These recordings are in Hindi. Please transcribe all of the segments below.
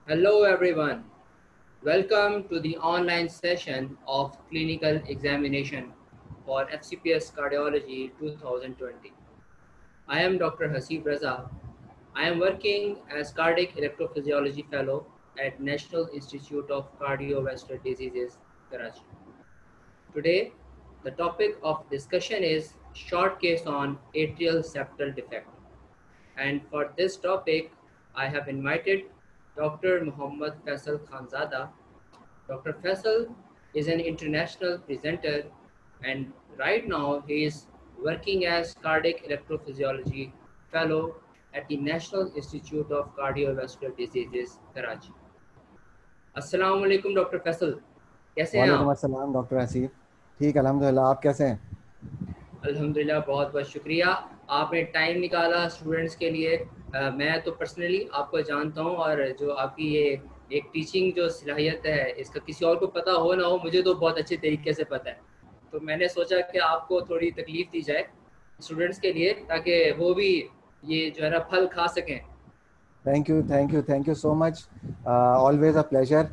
Hello everyone. Welcome to the online session of clinical examination for FCPS Cardiology 2020. I am Dr. Hasib Raza. I am working as cardiac electrophysiology fellow at National Institute of Cardiovascular Diseases, Karachi. Today, the topic of discussion is short case on atrial septal defect. And for this topic, I have invited Dr. Muhammad Faisal Khanzada. Dr. Faisal is an international presenter, and right now he is working as cardiac electrophysiology fellow at the National Institute of Cardiovascular Diseases, Karachi. अस्सलाम वालेकुम डॉक्टर फैसल, कैसे हैं वालेकुम आप? अस्सलाम डॉक्टर हसीब। ठीक अल्हम्दुलिल्लाह, आप कैसे हैं? अल्हम्दुलिल्लाह, बहुत बहुत शुक्रिया, आपने टाइम निकाला स्टूडेंट्स के लिए। मैं तो पर्सनली आपको जानता हूँ, और जो आपकी ये एक टीचिंग जो सलाहियत है, इसका किसी और को पता हो ना हो, मुझे तो बहुत अच्छे तरीके से पता है। तो मैंने सोचा कि आपको थोड़ी तकलीफ दी जाए स्टूडेंट्स के लिए, ताकि वो भी ये जो है ना फल खा सकें। Thank you so much. Always a pleasure.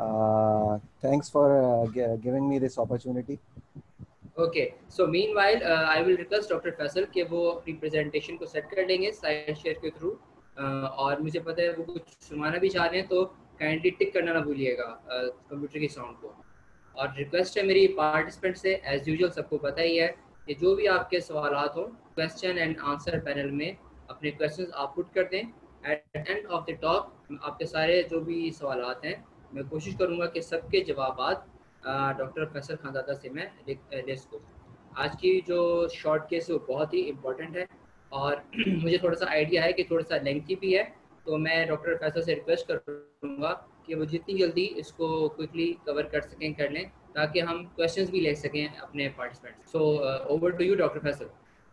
Thanks for giving me this opportunity. Okay, so meanwhile I will request doctor Faisal कि वो अपनी प्रेजेंटेशन को सेट कर लेंगे स्लाइड शेयर के थ्रू। और मुझे पता है वो कुछ सुनाना भी चाह रहे हैं, तो काइंडली टिक करना ना भूलिएगा कंप्यूटर के साउंड को। और रिक्वेस्ट है मेरी पार्टिसिपेंट से, एज यूजुअल सबको पता ही है कि जो भी आपके सवालात हो क्वेश्चन एंड आंसर पैनल में अपने क्वेश्चंस आप पुट कर दें। At end of the talk आपके सारे जो भी सवालात हैं, मैं कोशिश करूँगा कि सबके जवाबात डॉक्टर फैसल खानदादा से मैं ले सकूँ। आज की जो शॉर्ट केस है वो बहुत ही इम्पोर्टेंट है, और मुझे थोड़ा सा आइडिया है कि थोड़ा सा लेंथी भी है, तो मैं डॉक्टर फैसल से रिक्वेस्ट करूँगा कि वो जितनी जल्दी इसको क्विकली कवर कर सकें कर लें, ताकि हम क्वेश्चंस भी ले सकें अपने participants. So over to you doctor Faisal.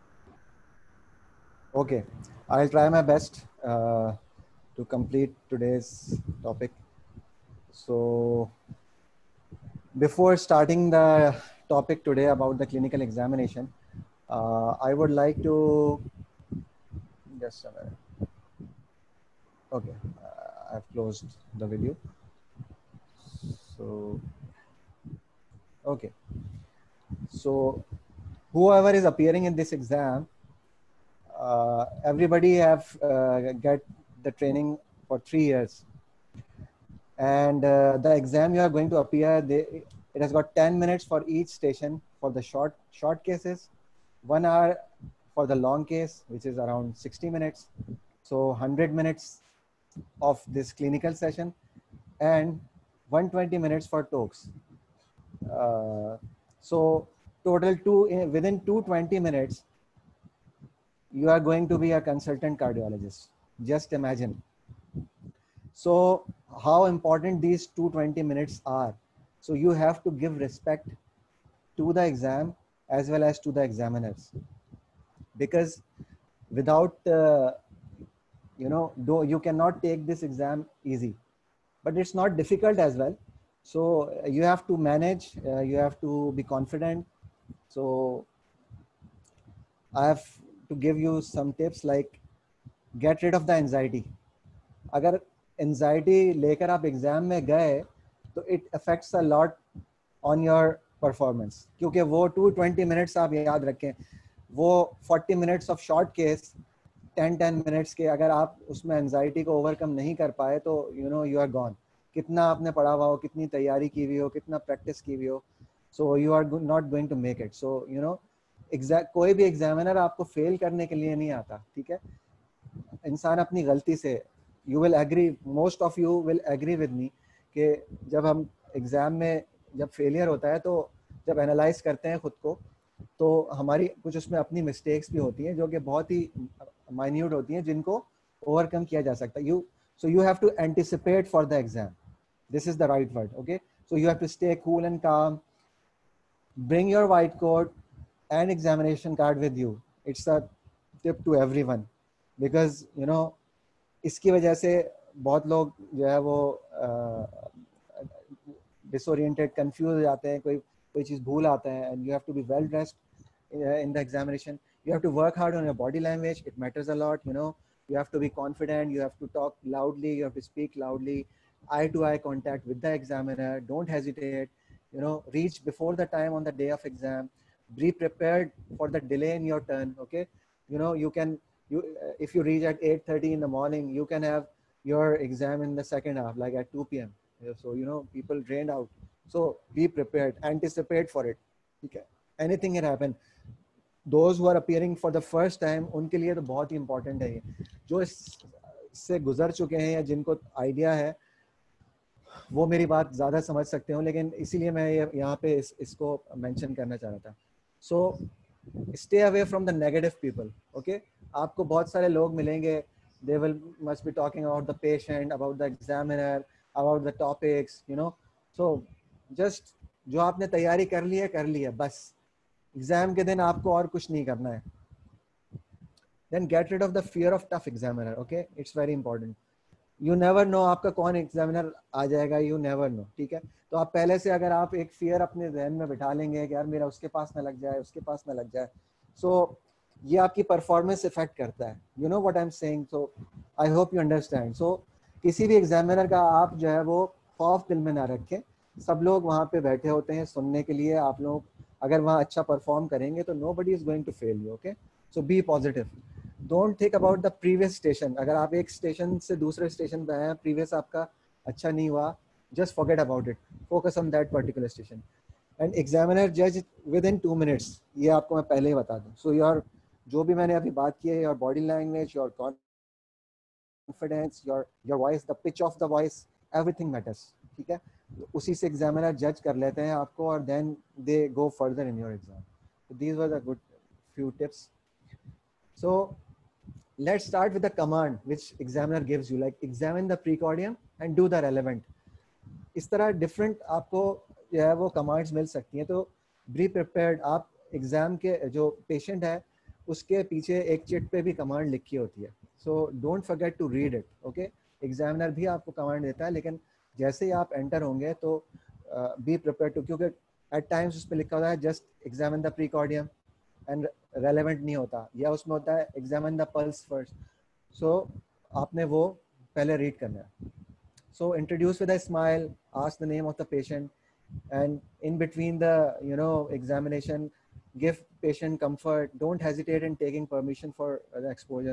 Okay, I'll try my best to complete today's topic. So, before starting the topic today about the clinical examination, I would like to just a minute. Okay, I've closed the video. So, okay. So, whoever is appearing in this exam, everybody have get the training for 3 years, and the exam you are going to appear, it has got 10 minutes for each station for the short cases, 1 hour for the long case, which is around 60 minutes. So 100 minutes of this clinical session, and 120 minutes for talks. So total within 220 minutes you are going to be a consultant cardiologist. Just imagine. So how important these 220 minutes are. So you have to give respect to the exam as well as to the examiners, because without though you cannot take this exam easy, but it's not difficult as well. So you have to manage, you have to be confident. So I have to give you some tips, like get rid of the anxiety. अगर एंजाइटी लेकर आप एग्जाम में गए तो it affects a lot on your performance, क्योंकि वो 220 मिनट्स आप याद रखें, वो 40 minutes of short case 10 minutes के, अगर आप उसमें एंजाइटी को ओवरकम नहीं कर पाए तो यू आर गॉन। कितना आपने पढ़ा हुआ हो, कितनी तैयारी की हुई हो, कितना प्रैक्टिस की हुई हो, so you are not going to make it. So कोई भी एग्जामिनर आपको फेल करने के लिए नहीं आता, ठीक है। इंसान अपनी गलती से, you will agree, most of you will agree with me, कि जब हम एग्ज़ाम में जब फेलियर होता है, तो जब एनालाइज करते हैं खुद को, तो हमारी कुछ उसमें अपनी मिस्टेक्स भी होती हैं जो कि बहुत ही माइन्यूट होती हैं, जिनको ओवरकम किया जा सकता है। So you have to anticipate for the exam, this is the right word. Okay, so you have to stay cool and calm, bring your white coat and examination card with you. It's a tip to everyone, because इसकी वजह से बहुत लोग जो है वो डिसोरिएंटेड, कंफ्यूज हो जाते हैं, कोई चीज़ भूल आता है। And you have to be well dressed in the examination. You have to work hard on your body language. It matters a lot. You have to be confident. You have to talk loudly. You have to speak loudly. eye-to-eye contact with the examiner. Don't hesitate. You know, reach before the time on the day of exam. Be prepared for the delay in your turn. Okay, you know, you can, if you reach at 8:30 in the morning, you can have your exam in the second half, like at 2 p.m. So you know, people drained out. So be prepared, anticipate for it. Okay, anything can happen. Those who are appearing for the first time, उनके लिए तो बहुत ही important है ये. जो इससे गुजर चुके हैं या जिनको आइडिया है, वो मेरी बात ज़्यादा समझ सकते हो, लेकिन इसीलिए मैं यहाँ पे इसको मेंशन करना चाह रहा था. So stay away from the negative people. Okay, आपको बहुत सारे लोग मिलेंगे, they will must be talking about the patient, about the examiner, about the topics, you know. So just जो आपने तैयारी कर ली है बस. एग्जाम के दिन आपको और कुछ नहीं करना है. Then get rid of the fear of tough examiner. Okay, it's very important. You never know आपका कौन एग्जामिनर आ जाएगा, यू नेवर नो. ठीक है, तो आप पहले से अगर आप एक फियर अपने जहन में बिठा लेंगे कि यार मेरा उसके पास ना लग जाए, उसके पास ना लग जाए, सो ये आपकी परफॉर्मेंस इफेक्ट करता है. You know what I am saying. So I hope you understand. So किसी भी एग्जामिनर का आप जो है वो खौफ दिल में ना रखें. सब लोग वहाँ पे बैठे होते हैं सुनने के लिए. आप लोग अगर वहाँ अच्छा परफॉर्म करेंगे तो nobody is going to fail you. Okay, so be positive. Don't think about the previous station. अगर आप एक स्टेशन से दूसरे स्टेशन पे आए, प्रीवियस आपका अच्छा नहीं हुआ, just forget about it. Focus on that particular station. And examiner जज विद इन 2 मिनट्स. ये आपको मैं पहले ही बता दूं. सो योर जो भी मैंने अभी बात की है, your body language, your confidence, your voice, the pitch of the voice, everything matters. ठीक है, तो उसी से एग्जामिनर जज कर लेते हैं आपको, और then they go further in your exam. These were the good few tips. So let's start with the command which examiner gives you, like examine the precordium and do the relevant. इस तरह different आपको जो है वो commands मिल सकती हैं. तो be prepared. आप एग्जाम के जो पेशेंट है उसके पीछे एक चिट पे भी कमांड लिखी होती है. So don't forget to read it. Okay, examiner भी आपको कमांड देता है, लेकिन जैसे ही आप एंटर होंगे तो बी प्रिपेयर टू, क्योंकि एट टाइम्स उस पर लिखा होता है just examine the precordium and relevant नहीं होता, या उसमें होता है examine the pulse first. So आपने वो पहले रीड करना है. So introduce with a smile, ask the name of the patient, and in between the examination, give patient comfort. Don't hesitate in taking permission for the exposure.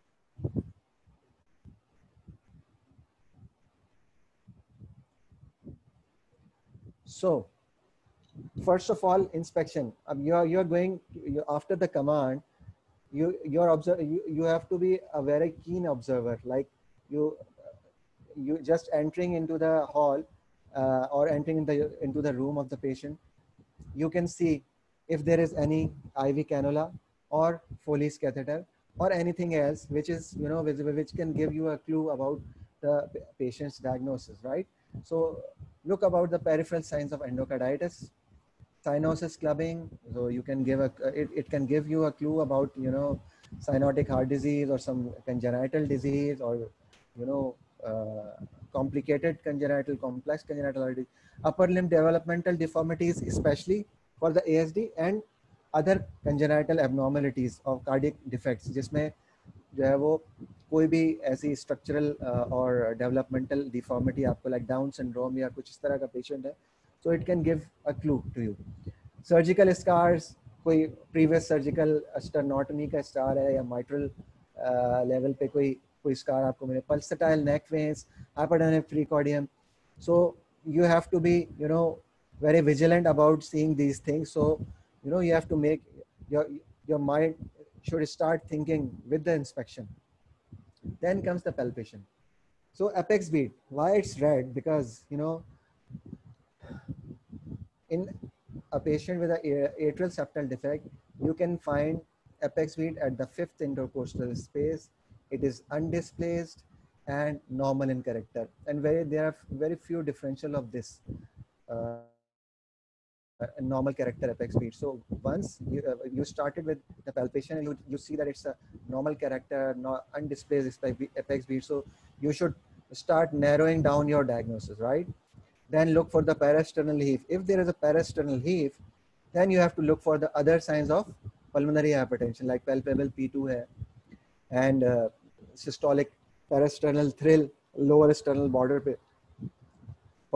So first of all, inspection. You're going after the command, you have to be a very keen observer. Like you just entering into the hall or entering into the room of the patient, you can see if there is any IV cannula or Foley's catheter or anything else which is visible, which can give you a clue about the patient's diagnosis, right? So look about the peripheral signs of endocarditis, cyanosis clubbing. So you can give it can give you a clue about cyanotic heart disease or some congenital disease, or complicated congenital, complex congenital heart disease. Upper limb developmental deformities, especially for the ASD, and other congenital abnormalities of cardiac defects, जिसमें जो है वो कोई भी ऐसी स्ट्रक्चरल और डेवलपमेंटल डिफॉर्मिटी आपको लाइक डाउन सिंड्रोम या कुछ इस तरह का पेशेंट है, so it can give a clue to you. Surgical scars, कोई previous surgical sternotomy का scar है या mitral level पे कोई scar आपको मिले, pulsatile neck veins, hyperdynamic precordium. So you have to be very vigilant about seeing these things. So you have to make your mind should start thinking with the inspection. Then comes the palpation. So apex beat, why it's red? Because in a patient with an atrial septal defect, you can find apex beat at the 5th intercostal space. It is undisplaced and normal in character, and there are very few differential of this normal character apex beat. So once you started with the palpation, and you see that it's a normal character, not undisplaced apex beat, so you should start narrowing down your diagnosis, right? Then look for the parasternal heave. If there is a parasternal heave, then you have to look for the other signs of pulmonary hypertension, like palpable P2 hai, and systolic parasternal thrill, lower sternal border pe,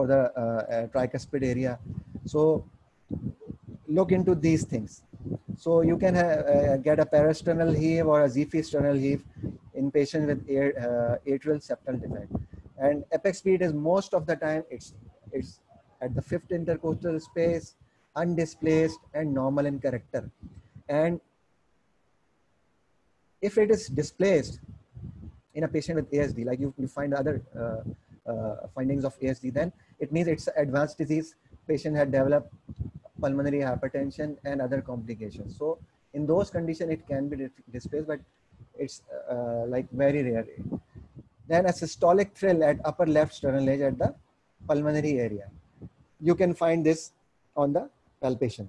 for the tricuspid area. So look into these things. So you can get a parasternal heave or a ziphisternal heave in patients with atrial septal defect. And apex speed is most of the time it's at the fifth intercostal space, undisplaced and normal in character. And if it is displaced in a patient with ASD, like you find other findings of ASD, then it means it's advanced disease. Patient had developed pulmonary hypertension and other complications. So in those conditions, it can be displaced, but it's like very rare. Then a systolic thrill at upper left sternal edge at the pulmonary area. You can find this on the palpation.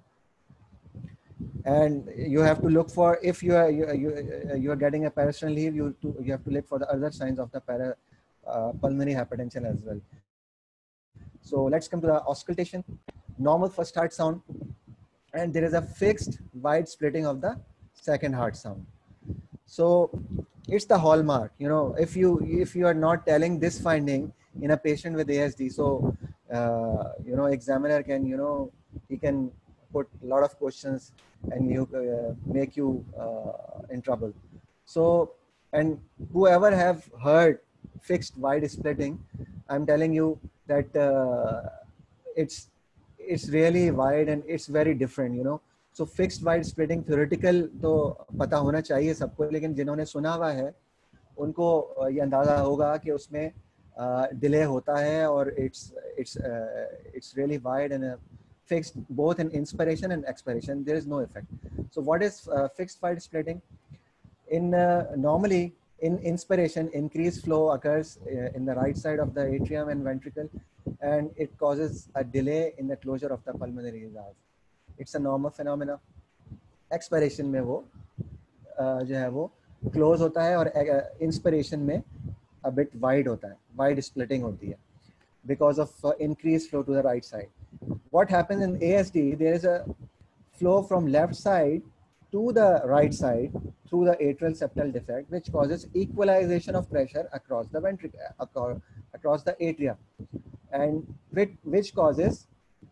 And you have to look for, if you are getting a parasternal heave, you have to look for the other signs of the pulmonary hypertension as well. So let's come to the auscultation. Normal first heart sound, and there is a fixed wide splitting of the second heart sound. So it's the hallmark, you know, if you are not telling this finding in a patient with ASD, so you know, examiner can, you know, he can put a lot of questions and you make you in trouble. So, and whoever have heard fixed wide splitting, I'm telling you that it's really wide and it's very different, you know. So fixed wide splitting theoretical तो पता होना चाहिए सबको, लेकिन जिन्होंने सुना हुआ है उनको ये अंदाजा होगा कि उसमें डिले होता है और it's really wide and fixed both in inspiration and expiration. There is no effect. So what is fixed wide splitting? In normally in inspiration, increased flow occurs in the right side of the atrium and ventricle, and it causes a delay in the closure of the pulmonary valve. It's a normal phenomena. Expiration में वो जो है वो close होता है और inspiration में a bit wide होता है, wide splitting होती है because of increased flow to the right side. What happens in ASD? There is a flow from left side to the right side through the atrial septal defect, which causes equalization of pressure across the ventricle, across the atria, and which causes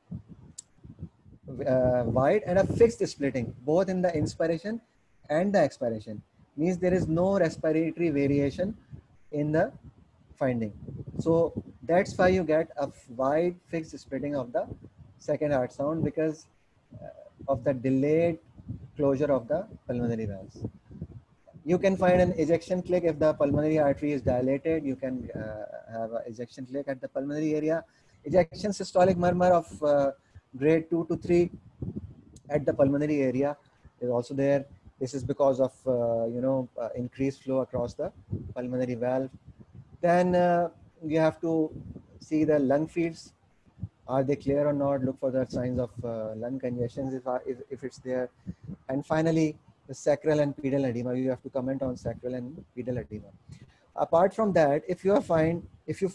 wide and a fixed splitting both in the inspiration and the expiration. Means there is no respiratory variation in the finding. So that's why you get a wide fixed splitting of the second heart sound, because of the delayed closure of the pulmonary valves. You can find an ejection click if the pulmonary artery is dilated. You can have an ejection click at the pulmonary area. Ejection systolic murmur of grade 2 to 3 at the pulmonary area is also there. This is because of increased flow across the pulmonary valve. Then you have to see the lung fields. Are they clear or not? Look for the signs of lung congestions if it's there. And finally, the sacral and pedal edema. You have to comment on sacral and pedal edema. Apart from that, if you found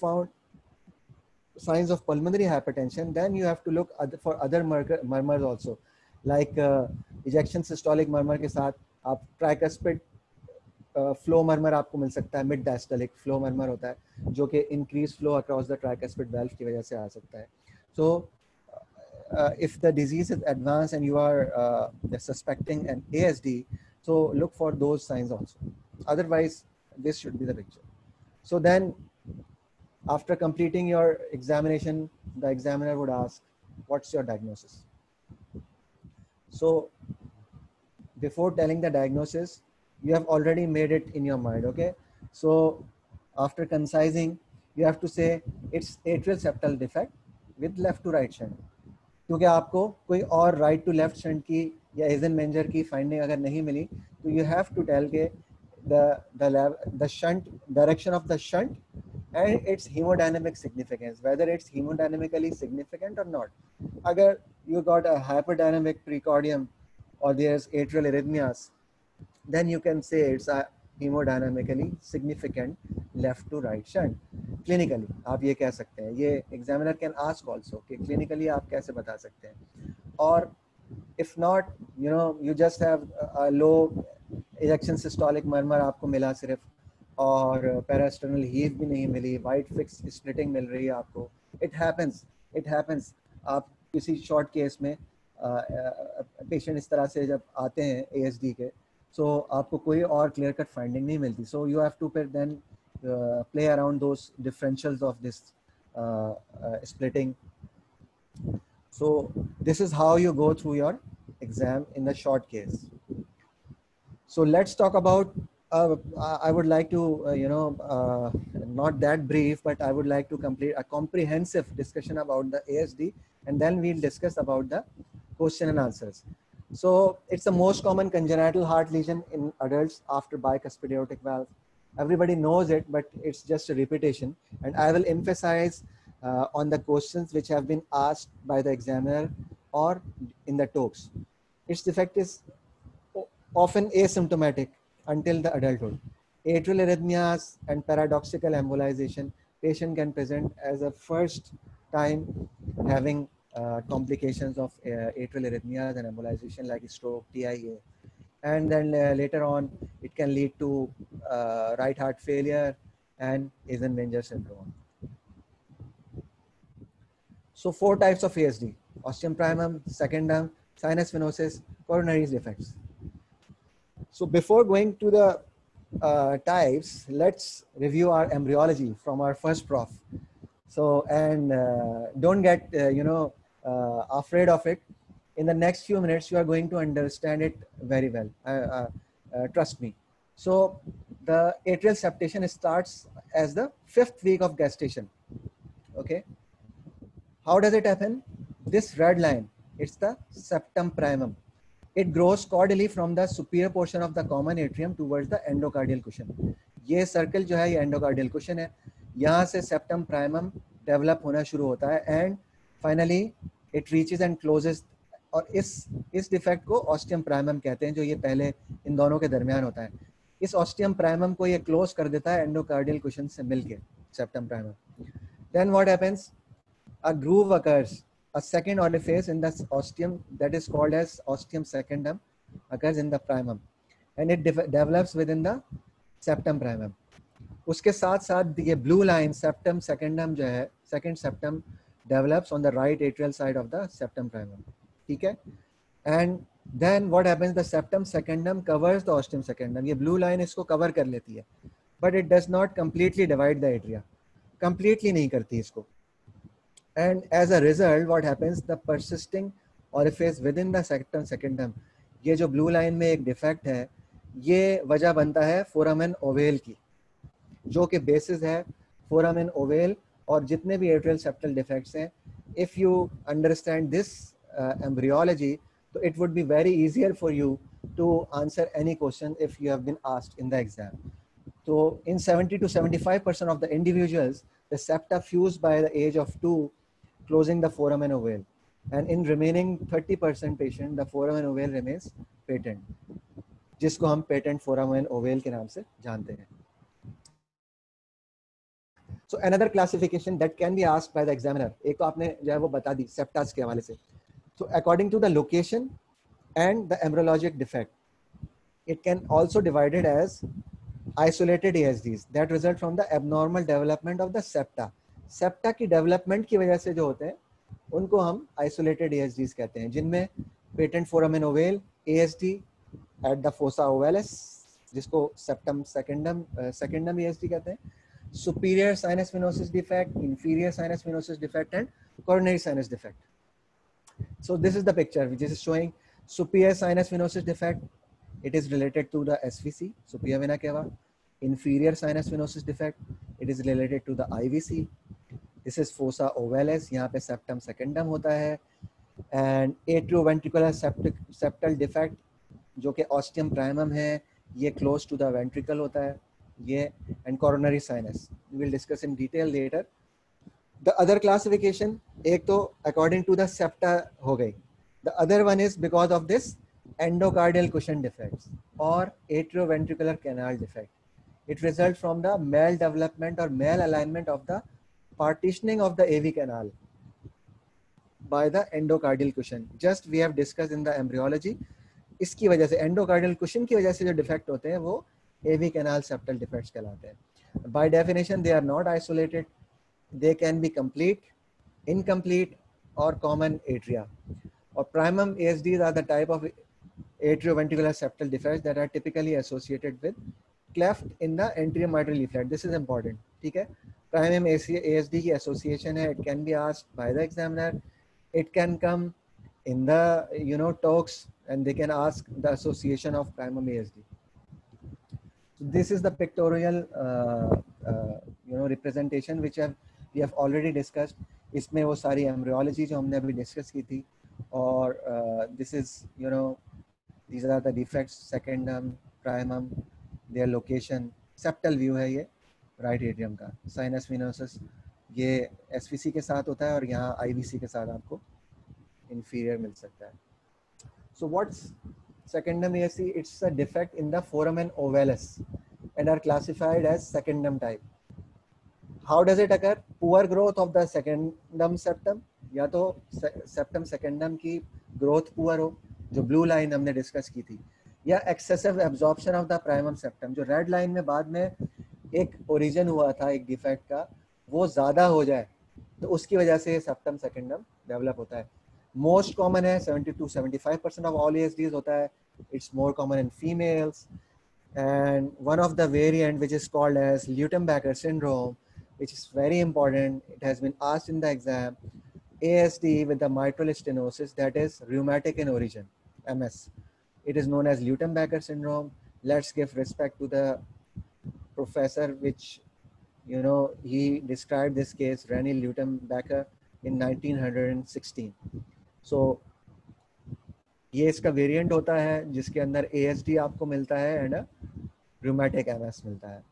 signs of pulmonary hypertension, then you have to look for other murmurs also, like ejection systolic murmur के साथ आप tricuspid flow murmur आपको मिल सकता है, mid diastolic flow murmur होता है जो कि increased flow across the tricuspid valve की वजह से आ सकता है. So if the disease is advanced and you are suspecting an ASD, so look for those signs also. Otherwise, this should be the picture. So then, after completing your examination, the examiner would ask, what's your diagnosis? So before telling the diagnosis, you have already made it in your mind, okay? So after concising, you have to say it's atrial septal defect with left to right shunt. क्योंकि आपको कोई और right to left shunt की या Eisenmenger की finding अगर नहीं मिली, तो you have to tell के the shunt direction of the shunt and its hemodynamic significance, whether it's hemodynamically significant or not. Agar you got a hyperdynamic precordium or there's atrial arrhythmias, then you can say it's a hemodynamically significant left to right shunt. Clinically, आप ये कह सकते हैं. ये examiner can ask also कि clinically आप कैसे बता सकते हैं. Or if not, you just have a low ejection systolic murmur आपको मिला सिर्फ, और parasternal heave भी नहीं मिली, wide fixed splitting मिल रही है आपको, इट हैपन्स आप किसी शॉर्ट केस में पेशेंट इस तरह से जब आते हैं ASD के, सो आपको कोई और क्लियर कट फाइंडिंग नहीं मिलती, so you have to then play around those differentials of this splitting. So this is how you go through your exam in the short case. So let's talk about, I would like to, not that brief, but I would like to complete a comprehensive discussion about the ASD, and then we'll discuss about the question and answers. So it's the most common congenital heart lesion in adults after bicuspid aortic valve. Everybody knows it, but it's just a repetition. And I will emphasize on the questions which have been asked by the examiner or in the talks. Its defect is often asymptomatic until the adulthood. Atrial arrhythmias and paradoxical embolization, patient can present as a first time having complications of atrial arrhythmias and embolization like stroke, TIA. And then later on, it can lead to right heart failure and Eisenmenger syndrome. So 4 types of ASD: ostium primum, secundum, sinus venosus, coronary defects. So before going to the types, let's review our embryology from our first prof. So, and don't get, afraid of it. In the next few minutes, you are going to understand it very well. Trust me. So the atrial septation starts as the 5th week of gestation. Okay. How does it happen? This red line, it's the septum primum. It grows caudally from the superior portion of the common atrium towards the endocardial cushion. ये सर्कल जो है ये एंडोकार्डियल कुशन है, यहाँ से सेप्टम प्राइमम डेवलप होना शुरू होता है and finally it reaches and closes. और इस डिफेक्ट को ऑस्टियम प्राइमम कहते हैं, जो ये पहले इन दोनों के दरमियान होता है. इस ऑस्टियम प्राइमम को ये क्लोज कर देता है एंडोकार्डियल कुशन से मिलके, septum primum. Then what happens? A groove occurs, a second orifice in the ostium that is called as ostium secundum occurs in the primum and it develops within the septum primum. उसके साथ साथ ये blue line septum secundum जो है, second septum develops on the right atrial side of the septum primum. ठीक है? And then what happens? The septum secundum covers the ostium secundum. ये blue line इसको cover कर लेती है, but it does not completely divide the atria. Completely नहीं करती इसको. And as a result, what happens? The persisting orifice within the septum secundum, ये जो blue line में एक defect है, ये वजह बनता है foramen ovale की, जो कि basis है foramen ovale और जितने भी atrial septal defects हैं. If you understand this embryology, so it would be very easier for you to answer any question if you have been asked in the exam. So in 70 to 75% of the individuals, the septa fuse by the age of 2, closing the foramen ovale, and in remaining 30% patient, the foramen ovale remains patent, जिसको हम patent foramen ovale के नाम से जानते हैं. So another classification that can be asked by the examiner, एक तो आपने जो है वो बता दी septas के हवाले से. So according to the location and the embryologic defect, it can also divided as isolated ASDs that result from the abnormal development of the septa. Septa की डेवलपमेंट की वजह से जो होते हैं उनको हम आइसोलेटेड ASDs कहते हैं, जिनमें patent foramen ovale ASD at the fossa ovalis, जिसको सेप्टम सेकेंडम ASD कहते हैं, superior sinus venosus defect, inferior sinus venosus defect and coronary sinus defect. So this is the picture which is showing superior sinus venosus defect. It is related to the SVC, superior vena cava. Inferior sinus venosus defect, it is related to the IVC. This is fossa ovalis, यहाँ पे septum secundum होता है. And atrioventricular septal defect, जो कि ostium primum है, ये close to the ventricle होता है, ये. And coronary sinus, we will discuss in detail later. The other classification, एक तो according to the septa हो गई. The other one is because of this endocardial cushion defects or atrioventricular canal defect. It results from the maldevelopment or malalignment of the partitioning of the AV canal by the endocardial cushion. Just we have discussed in the embryology. इसकी वजह से endocardial cushion की वजह से जो defect होते हैं वो AV canal septal defects कहलाते हैं. By definition, they are not isolated. They can be complete incomplete or common atria. Or primum ASDs are the type of atrioventricular septal defects that are typically associated with cleft in the anterior mitral leaflet. This is important. ठीक है, primum ASD की association है. It can be asked by the examiner. It can come in the talks, and they can ask the association of primum ASD. So this is the pictorial representation which we have already discussed. इसमें वो सारी embryology जो हमने अभी discuss की थी, और this is these are the defects, secundum, primum, their location. Septal view है ये right atrium का. Sinus venosus ये SVC के साथ होता है, और यहाँ IVC के साथ आपको inferior मिल सकता है. So what's secundum ASD? It's a defect in the foramen ovalis and are classified as secundum type. How does it occur? Poor growth of the secundum septum, या तो septum secundum की growth poor हो, जो blue line हमने discuss की थी, या excessive absorption of the primum septum, जो red line में बाद में एक origin हुआ था एक defect का, वो ज़्यादा हो जाए, तो उसकी वजह से septum secundum develop होता है. Most common है 70 to 75% of all ASDs होता है. It's more common in females, and one of the variant which is called as Leutenbacher syndrome, which is very important. It has been asked in the exam. ASD with the mitral stenosis that is rheumatic in origin, MS. It is known as Leutenbacher syndrome. Let's give respect to the professor, which he described this case, René Leutenbacher, in 1916. So ये इसका वेरिएंट होता है जिसके अंदर ASD आपको मिलता है एंड rheumatic MS मिलता है.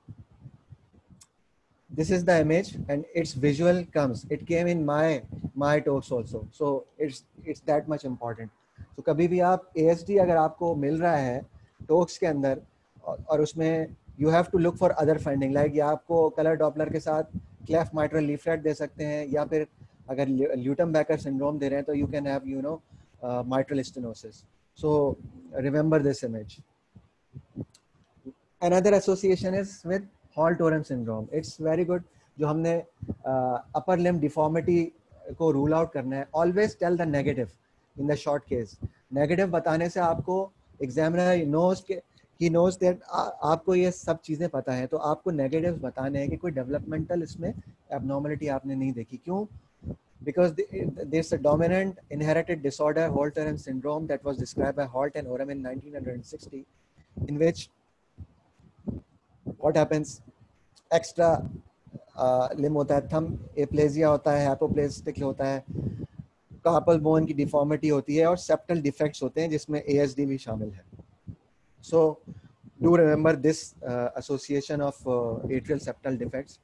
This is the image and its visual comes. It came in my talks also, so it's that much important. So कभी भी आप ASD अगर आपको मिल रहा है talks के अंदर और उसमें you have to look for other finding, like या आपको color Doppler के साथ cleft mitral leaflet दे सकते हैं, या फिर अगर Leutenbacher syndrome दे रहे हैं तो you can have mitral stenosis. So remember this image. Another association is with Hall-Torrens syndrome. It's very good. जो हमने upper limb deformity को rule out करना है, always tell the negative in the short case. Negative बताने से आपको examiner he knows that आपको ये सब चीज़ें पता है, तो आपको negatives बताने हैं कि कोई developmental इसमें abnormality आपने नहीं देखी. क्यों? Because there's a dominant inherited disorder, Hall-Torrens syndrome, that was described by Holt and Oram in 1960, in which what happens, extra limb होता है, thumb aplasia होता है, hypoplastic होता है, carpal bone की deformity होती है, और septal defects होते हैं जिसमें ASD भी शामिल है. So do remember this association of atrial septal defects.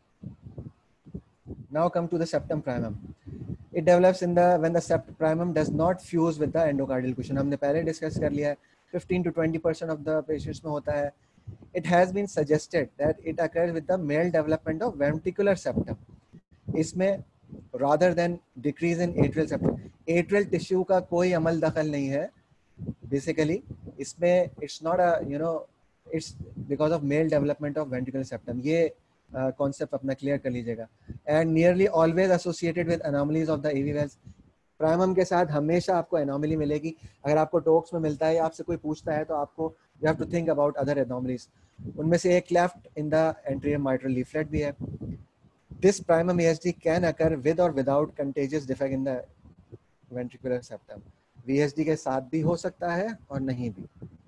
Now come to the septum primum. It develops when the septum primum does not fuse with the endocardial cushion. हमने पहले discuss कर लिया है, 15 to 20% of the patients में होता है. It has been suggested that it occurs with the male development of ventricular septum. इसमें rather than decrease in atrial septum. Atrial tissue का कोई अमल दखल नहीं है. Basically, इसमें it's not it's because of male development of ventricular septum. ये concept अपना clear कर लीजिएगा. And nearly always associated with anomalies of the AV valves. Primum के साथ हमेशा आपको एनोमली मिलेगी. अगर आपको टॉक्स में मिलता है, आपसे कोई पूछता है, तो आपको you have to think about other anomalies. उनमें से एक cleft in the anterior mitral leaflet भी है. This primum ASD can occur with or without contagious defect in the ventricular septum. VSD के साथ भी हो सकता है और नहीं भी.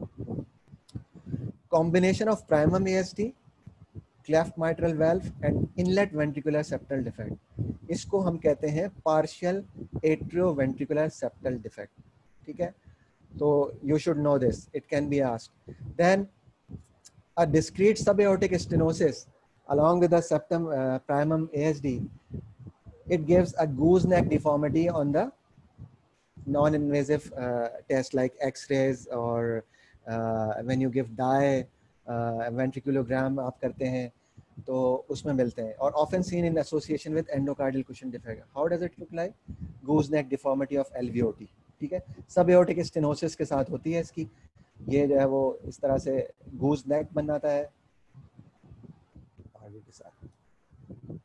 Combination of primum ASD, cleft mitral valve and inlet ventricular septal defect, इसको हम कहते हैं partial atrioventricular septal defect. ठीक है, तो you should know this, it can be asked. Then a discrete subaortic stenosis along with the septum primum ASD, it gives a gooseneck deformity on the non-invasive test like X-rays or when you give dye ventriculogram आप करते हैं तो उसमें मिलते हैं, और often seen in association with endocardial cushion defect. How does it look like? Gooseneck deformity of LVOT. ठीक है, subaortic stenosis के साथ होती है इसकी. ये जो है वो इस तरह से gooseneck बनाता है आगे के साथ.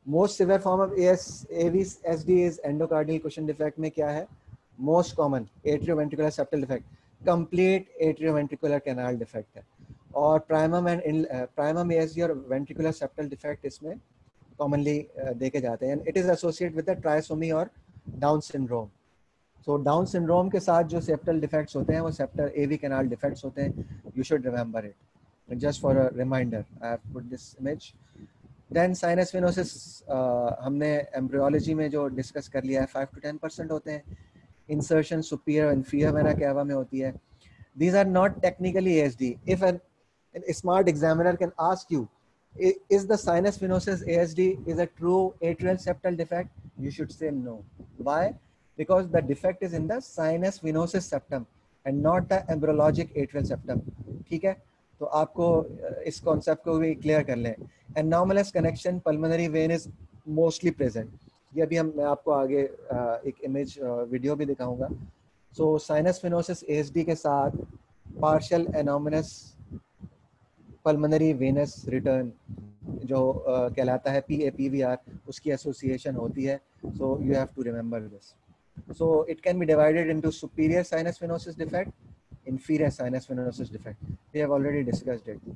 Most severe form of AVSD is endocardial cushion defect में क्या है most common atrioventricular septal defect, complete atrioventricular canal defect है। और प्राइमम ASD और वेंट्रिकुलर सेप्टल डिफेक्ट इसमें कॉमनली देखे जाते हैं। It is associate with the trisomy और Down syndrome. So Down syndrome के साथ जो सेप्टल डिफेक्ट्स होते हैं वो सेप्टल AV कैनाल डिफेक्ट्स होते हैं। You should remember it just for a reminder. I have put this image. Then sinus venosus हमने एम्ब्रियोलॉजी में जो डिस्कस कर लिया है 5 to 10% होते हैं। Insertion superior inferior vena cava में होती है। These are not technically ASD. If a smart examiner can ask you, is the sinus venosus ASD is a true atrial septal defect? You should say no. Why? Because the defect is in the sinus venosus septum and not the embryologic atrial septum. ठीक है, तो आपको इस कॉन्सेप्ट को भी क्लियर कर लें। Anomalous connection pulmonary vein is mostly present. ये अभी मैं आपको आगे एक इमेज वीडियो भी दिखाऊंगा। सो साइनस फिनोसिस ASD के साथ partial anomalous pulmonary venous return जो कहलाता है PAPVR, उसकी एसोसिएशन होती है। So you have to remember this. So it can be divided into superior sinus venosus defect, inferior sinus venosus defect. We have already discussed it.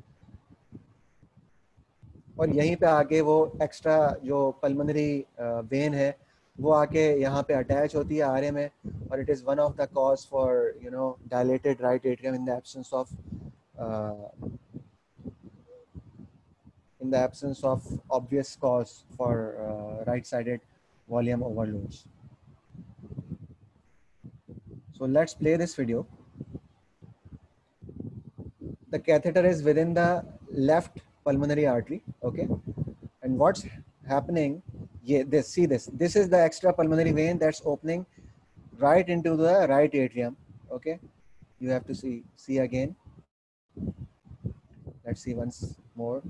और यहीं पे आके वो एक्स्ट्रा जो पल्मोनरी वेन है वो आके यहाँ पे अटैच होती है आर्य में, और it is one of the cause for dilated right atrium in the absence of obvious cause for right-sided volume overloads. So let's play this video. The catheter is within the left pulmonary artery, okay, and what's happening, see this is the extra pulmonary vein that's opening right into the right atrium, okay. You have to see again. Let's see once more.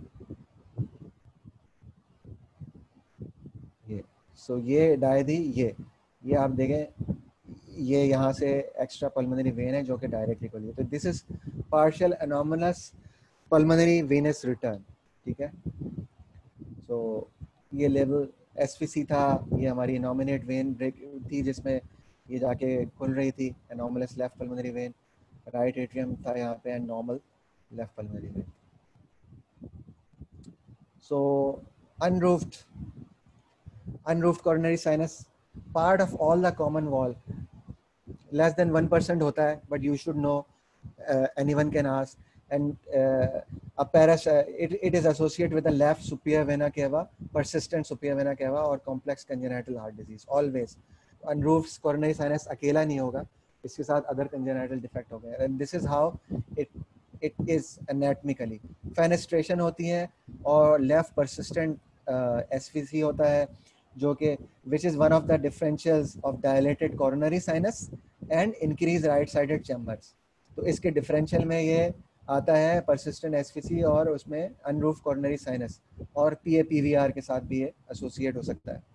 ये so ये डायदी ये आप देखें, ये यहाँ से एक्स्ट्रा पल्मोनरी वेन है जो कि डायरेक्टली खुली है। तो this is partial anomalous pulmonary venous return, ठीक है। सो ये लेवल SVC था, ये हमारी एनोमिनेट वेन ब्रेक थी जिसमें ये जाके खुल रही थी, anomalous left pulmonary vein, right atrium था यहाँ पे and normal left pulmonary vein. So unroofed coronary sinus, part of all the common wall, less than 1% होता है, but you should know, anyone can ask, and it is associated with the left superior vena cava, persistent superior vena cava or complex congenital heart disease always. Unroofed coronary sinus अकेला नहीं होगा, इसके साथ other congenital defect हो गए, and this is how it is anatomically. Fenestration होती है और left persistent SVC होता है जो कि which is one of the differentials of dilated coronary sinus and increased right sided chambers. तो इसके differential में ये आता है persistent SVC और उसमें unroofed coronary sinus, और PAPVR के साथ भी ये associate हो सकता है।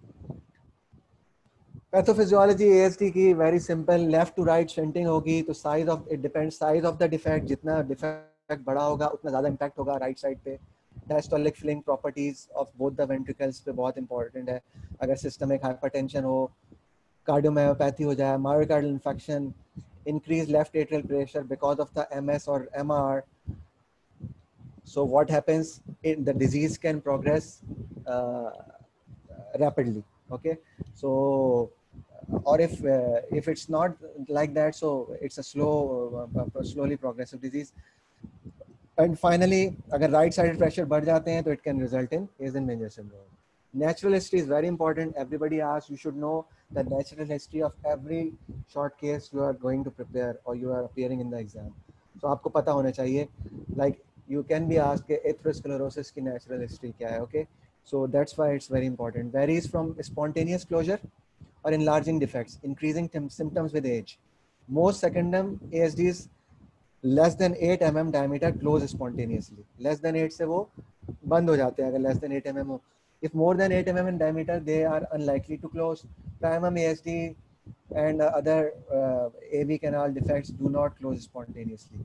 पैथोफिजियोलॉजी ASD की very simple, left to right shunting होगी तो size of it depend size of the defect, जितना डिफेक्ट बड़ा होगा उतना ज़्यादा इम्पैक्ट होगा राइट साइड पे। Diastolic filling properties of both the ventricles पे बहुत इंपॉर्टेंट है। अगर सिस्टमिक हाइपरटेंशन हो, कार्डियोमायोपैथी हो जाए, myocardial infection, increase left atrial pressure because of the MS और MR, so what happens, the disease can progress rapidly, okay. So or if it's not like that, so it's a slowly progressive disease. And finally, अगर right sided pressure बढ़ जाते हैं तो it can result in Eisenmenger syndrome. Natural history is very important. Everybody asks, you should know the natural history of every short case you are going to prepare or you are appearing in the exam. So आपको पता होना चाहिए, like you can be asked atherosclerosis की natural history क्या है, okay. So that's why it's very important. Varies from spontaneous closure or enlarging defects, increasing symptoms with age. Most secondum ASDs less than 8 mm diameter close spontaneously. Less than 8 से वो बंद हो जाते हैं अगर less than 8 mm हो. If more than 8 mm in diameter, they are unlikely to close. Primum ASD and other AV canal defects do not close spontaneously.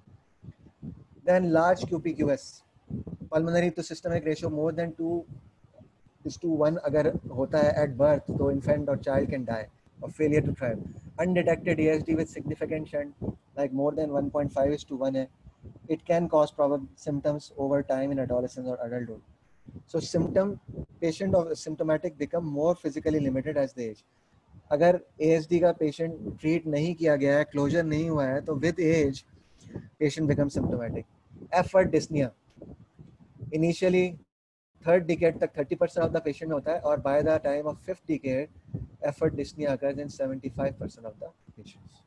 Then large QPQS, pulmonary to systemic ratio more than 2 1 अगर होता है at birth, तो infant or child can die of failure to thrive. Undetected ESD with significant shunt, like more than 1.5:1 है, it can cause probable symptoms over time in adolescence or adulthood. So patient of symptomatic become more physically limited as they age. अगर ASD का पेशेंट ट्रीट नहीं किया गया है, क्लोजर नहीं हुआ है, तो with age patient become symptomatic. Effort dyspnoea initially third decade तक 30% ऑफ द पेशेंट में होता है, और by the time of fifth decade effort dyspnoea occurs in 75% of the patients.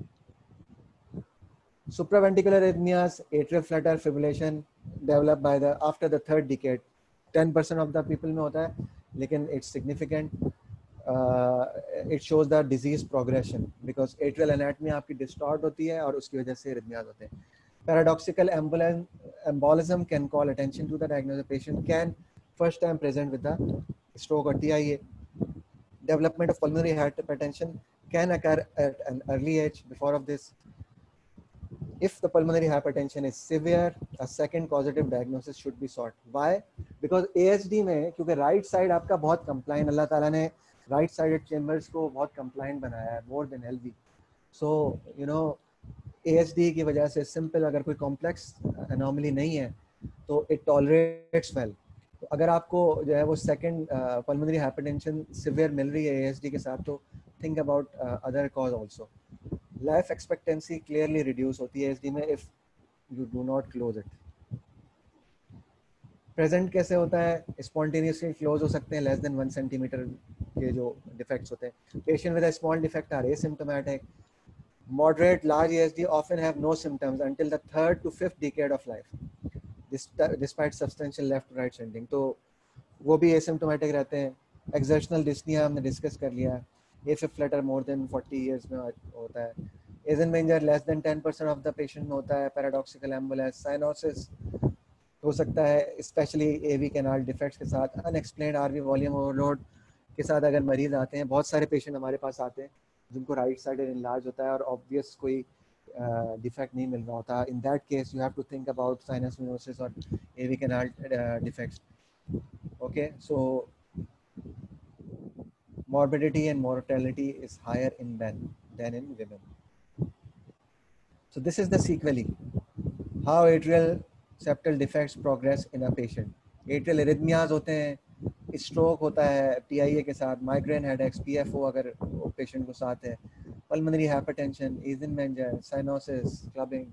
Supraventricular arrhythmias, atrial flutter fibrillation developed by the after the third decade. 10% of the people में होता है, लेकिन it's significant. It shows the disease progression because atrial anatomy आपकी distort होती है और उसकी वजह से arrhythmias होते हैं. Paradoxical embolism can call attention to the diagnosis. Patient can first time present with the stroke or TIA. Development of pulmonary hypertension can occur at an early age. Before of this, if the pulmonary hypertension is severe, a second causative diagnosis should be sought. Why? Because ASD में क्योंकि right side आपका बहुत compliant, अल्लाह ताला ने right sided chambers को बहुत compliant बनाया है, more than LV. So you know ASD की वजह से simple अगर कोई complex anomaly नहीं है तो it tolerates well. तो अगर आपको जो है वो second pulmonary hypertension severe मिल रही है ASD के साथ, तो think about other cause also. Life expectancy clearly reduce होती है ASD में if you do not close it. Present कैसे होता है? Spontaneously close हो सकते हैं less than 1 centimeter के जो defects होते हैं. Patient with a small defect are asymptomatic. Moderate large ASD often have no symptoms until the 3rd to 5th decade of life, despite substantial left to right shunting. तो वो भी asymptomatic रहते हैं. Exertional dyspnea हमने discuss कर लिया. AFib flutter more than 40 years में होता है. Eisenmenger less than 10% of the patient में होता है. Paradoxical embolus, cyanosis हो सकता है, especially AV canal defects के साथ. Unexplained RV volume overload के साथ अगर मरीज आते हैं, बहुत सारे पेशेंट हमारे पास आते हैं जिनको राइट साइडेड इनलार्ज होता है और ऑब्वियस कोई डिफेक्ट नहीं मिल रहा होता. In that case you have to think about sinus venosus और AV canal defects. Okay, so morbidity and mortality is higher in men than in women. So this is the sequelae. How atrial septal defects progress in a patient. Atrial arrhythmias होते हैं, स्ट्रोक होता है TIA के साथ, माइग्रेन हेडेक्स, PFO अगर पेशेंट को साथ है, pulmonary hypertension, Eisenmenger, cyanosis, clubbing.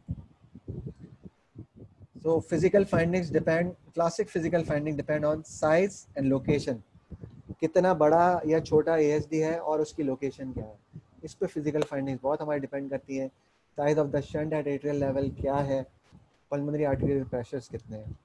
So physical findings depend, classic physical finding depend on size and location. कितना बड़ा या छोटा ASD है और उसकी लोकेशन क्या है, इस पे फिजिकल फाइंडिंग्स बहुत हमारी डिपेंड करती है. Size of the shunt at atrial level क्या है, पल्मोनरी आर्टेरियल प्रेशर्स कितने हैं.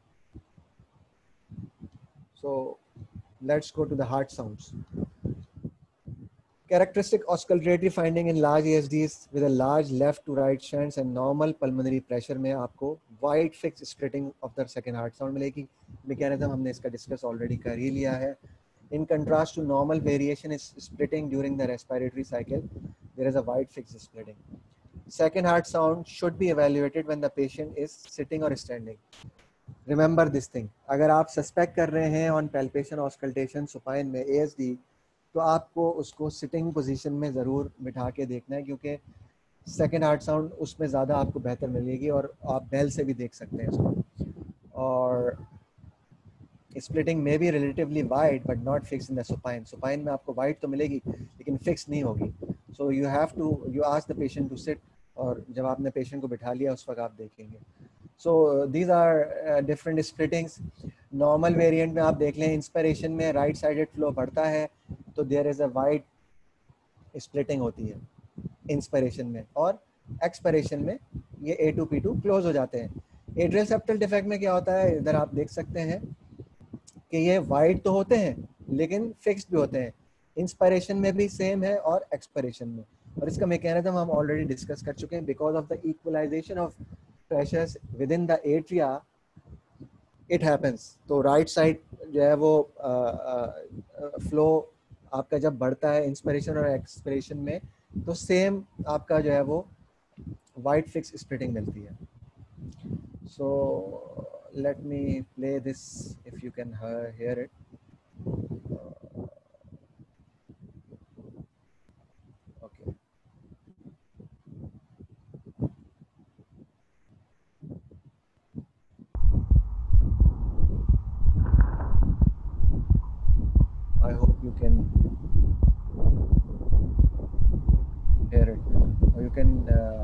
So let's go to the heart sounds. Characteristic auscultatory finding in large ASDs with a large left to right shunts and normal pulmonary pressure में आपको wide fixed splitting of the second heart sound मिलेगी. मैकेनिज्म हमने इसका डिस्कस ऑलरेडी कर ही लिया है. In contrast to normal variation is splitting during the respiratory cycle, there is a wide fixed splitting. Second heart sound should be evaluated when the patient is sitting or standing. Remember this thing. अगर आप suspect कर रहे हैं on palpation auscultation supine में ASD, तो आपको उसको sitting position में ज़रूर बिठा के देखना है, क्योंकि second heart sound उसमें ज़्यादा आपको बेहतर मिलेगी और आप बेल से भी देख सकते हैं इसको. और splitting may be relatively wide but not fixed in the supine. Supine में आपको wide तो मिलेगी लेकिन fixed नहीं होगी. So you have to, you ask the patient to sit, और जब आपने patient को बिठा लिया उस वक्त आप देखेंगे. So these are different splittings. Normal variant में आप देख लें, inspiration में right sided flow बढ़ता है तो there is a wide splitting होती है inspiration में, और expiration में ये A2P2 close हो जाते हैं. Atrial septal defect में क्या होता है, इधर आप देख सकते हैं कि ये वाइड तो होते हैं लेकिन फिक्स्ड भी होते हैं. इंस्पायरेशन में भी सेम है और एक्सपायरेशन में, और इसका मैकेनिज्म हम ऑलरेडी डिस्कस कर चुके हैं. Because of the equalisation of pressures within the atria it happens. तो राइट साइड जो है वो फ्लो आपका जब बढ़ता है इंस्पायरेशन और एक्सपायरेशन में, तो सेम आपका जो है वो वाइड फिक्स स्प्लिटिंग मिलती है. So let me play this if you can hear it. you can hear it, or you can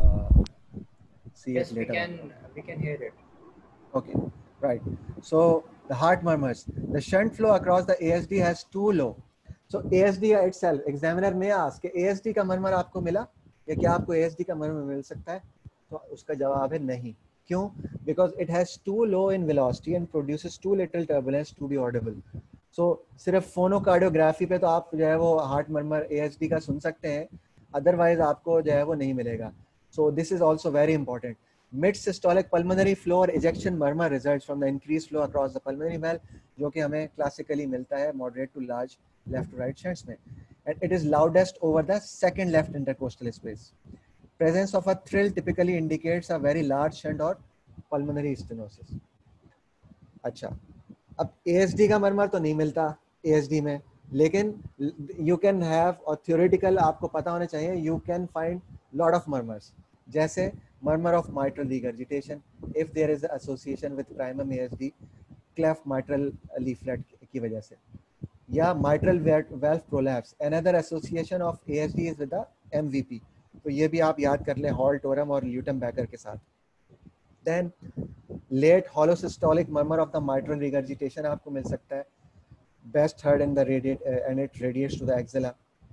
see Yes, it later on. we can hear it. Okay, right. So the heart murmurs. The shunt flow across the ASD has too low. So ASD itself, examiner may ask कि ASD का murmur आपको मिला या क्या आपको ASD का murmur मिल सकता है? तो उसका जवाब है नहीं. क्यों? Because it has too low in velocity and produces too little turbulence to be audible. So सिर्फ फोनोकार्डियोग्राफी पे तो आप जो है वो हार्ट मर्मर ASD का सुन सकते हैं, अदरवाइज आपको जो है वो नहीं मिलेगा. So this is also very important. Mid-systolic pulmonary flow or ejection murmur results from the increased flow across the pulmonary valve, जो कि हमें classically मिलता है moderate to large left to right shunts में. And it is loudest over the second left intercostal space. Presence of a thrill typically indicates a very large shunt or pulmonary stenosis. अच्छा, अब ASD का मर्मर तो नहीं मिलता ASD में, लेकिन you can have और theoretical आपको पता होना चाहिए, you can find lot of murmurs, जैसे murmur of mitral regurgitation if there is association with primum ASD cleft mitral leaflet की वजह से, या mitral valve prolapse. Another association of ASD is with the MVP. तो ये भी आप याद कर लें हॉल टोरम और ल्यूटम बैकर के साथ. Then late holosystolic murmur of the mitral regurgitation आपको मिल सकता है, best heard in the radiate and it radiates to the axilla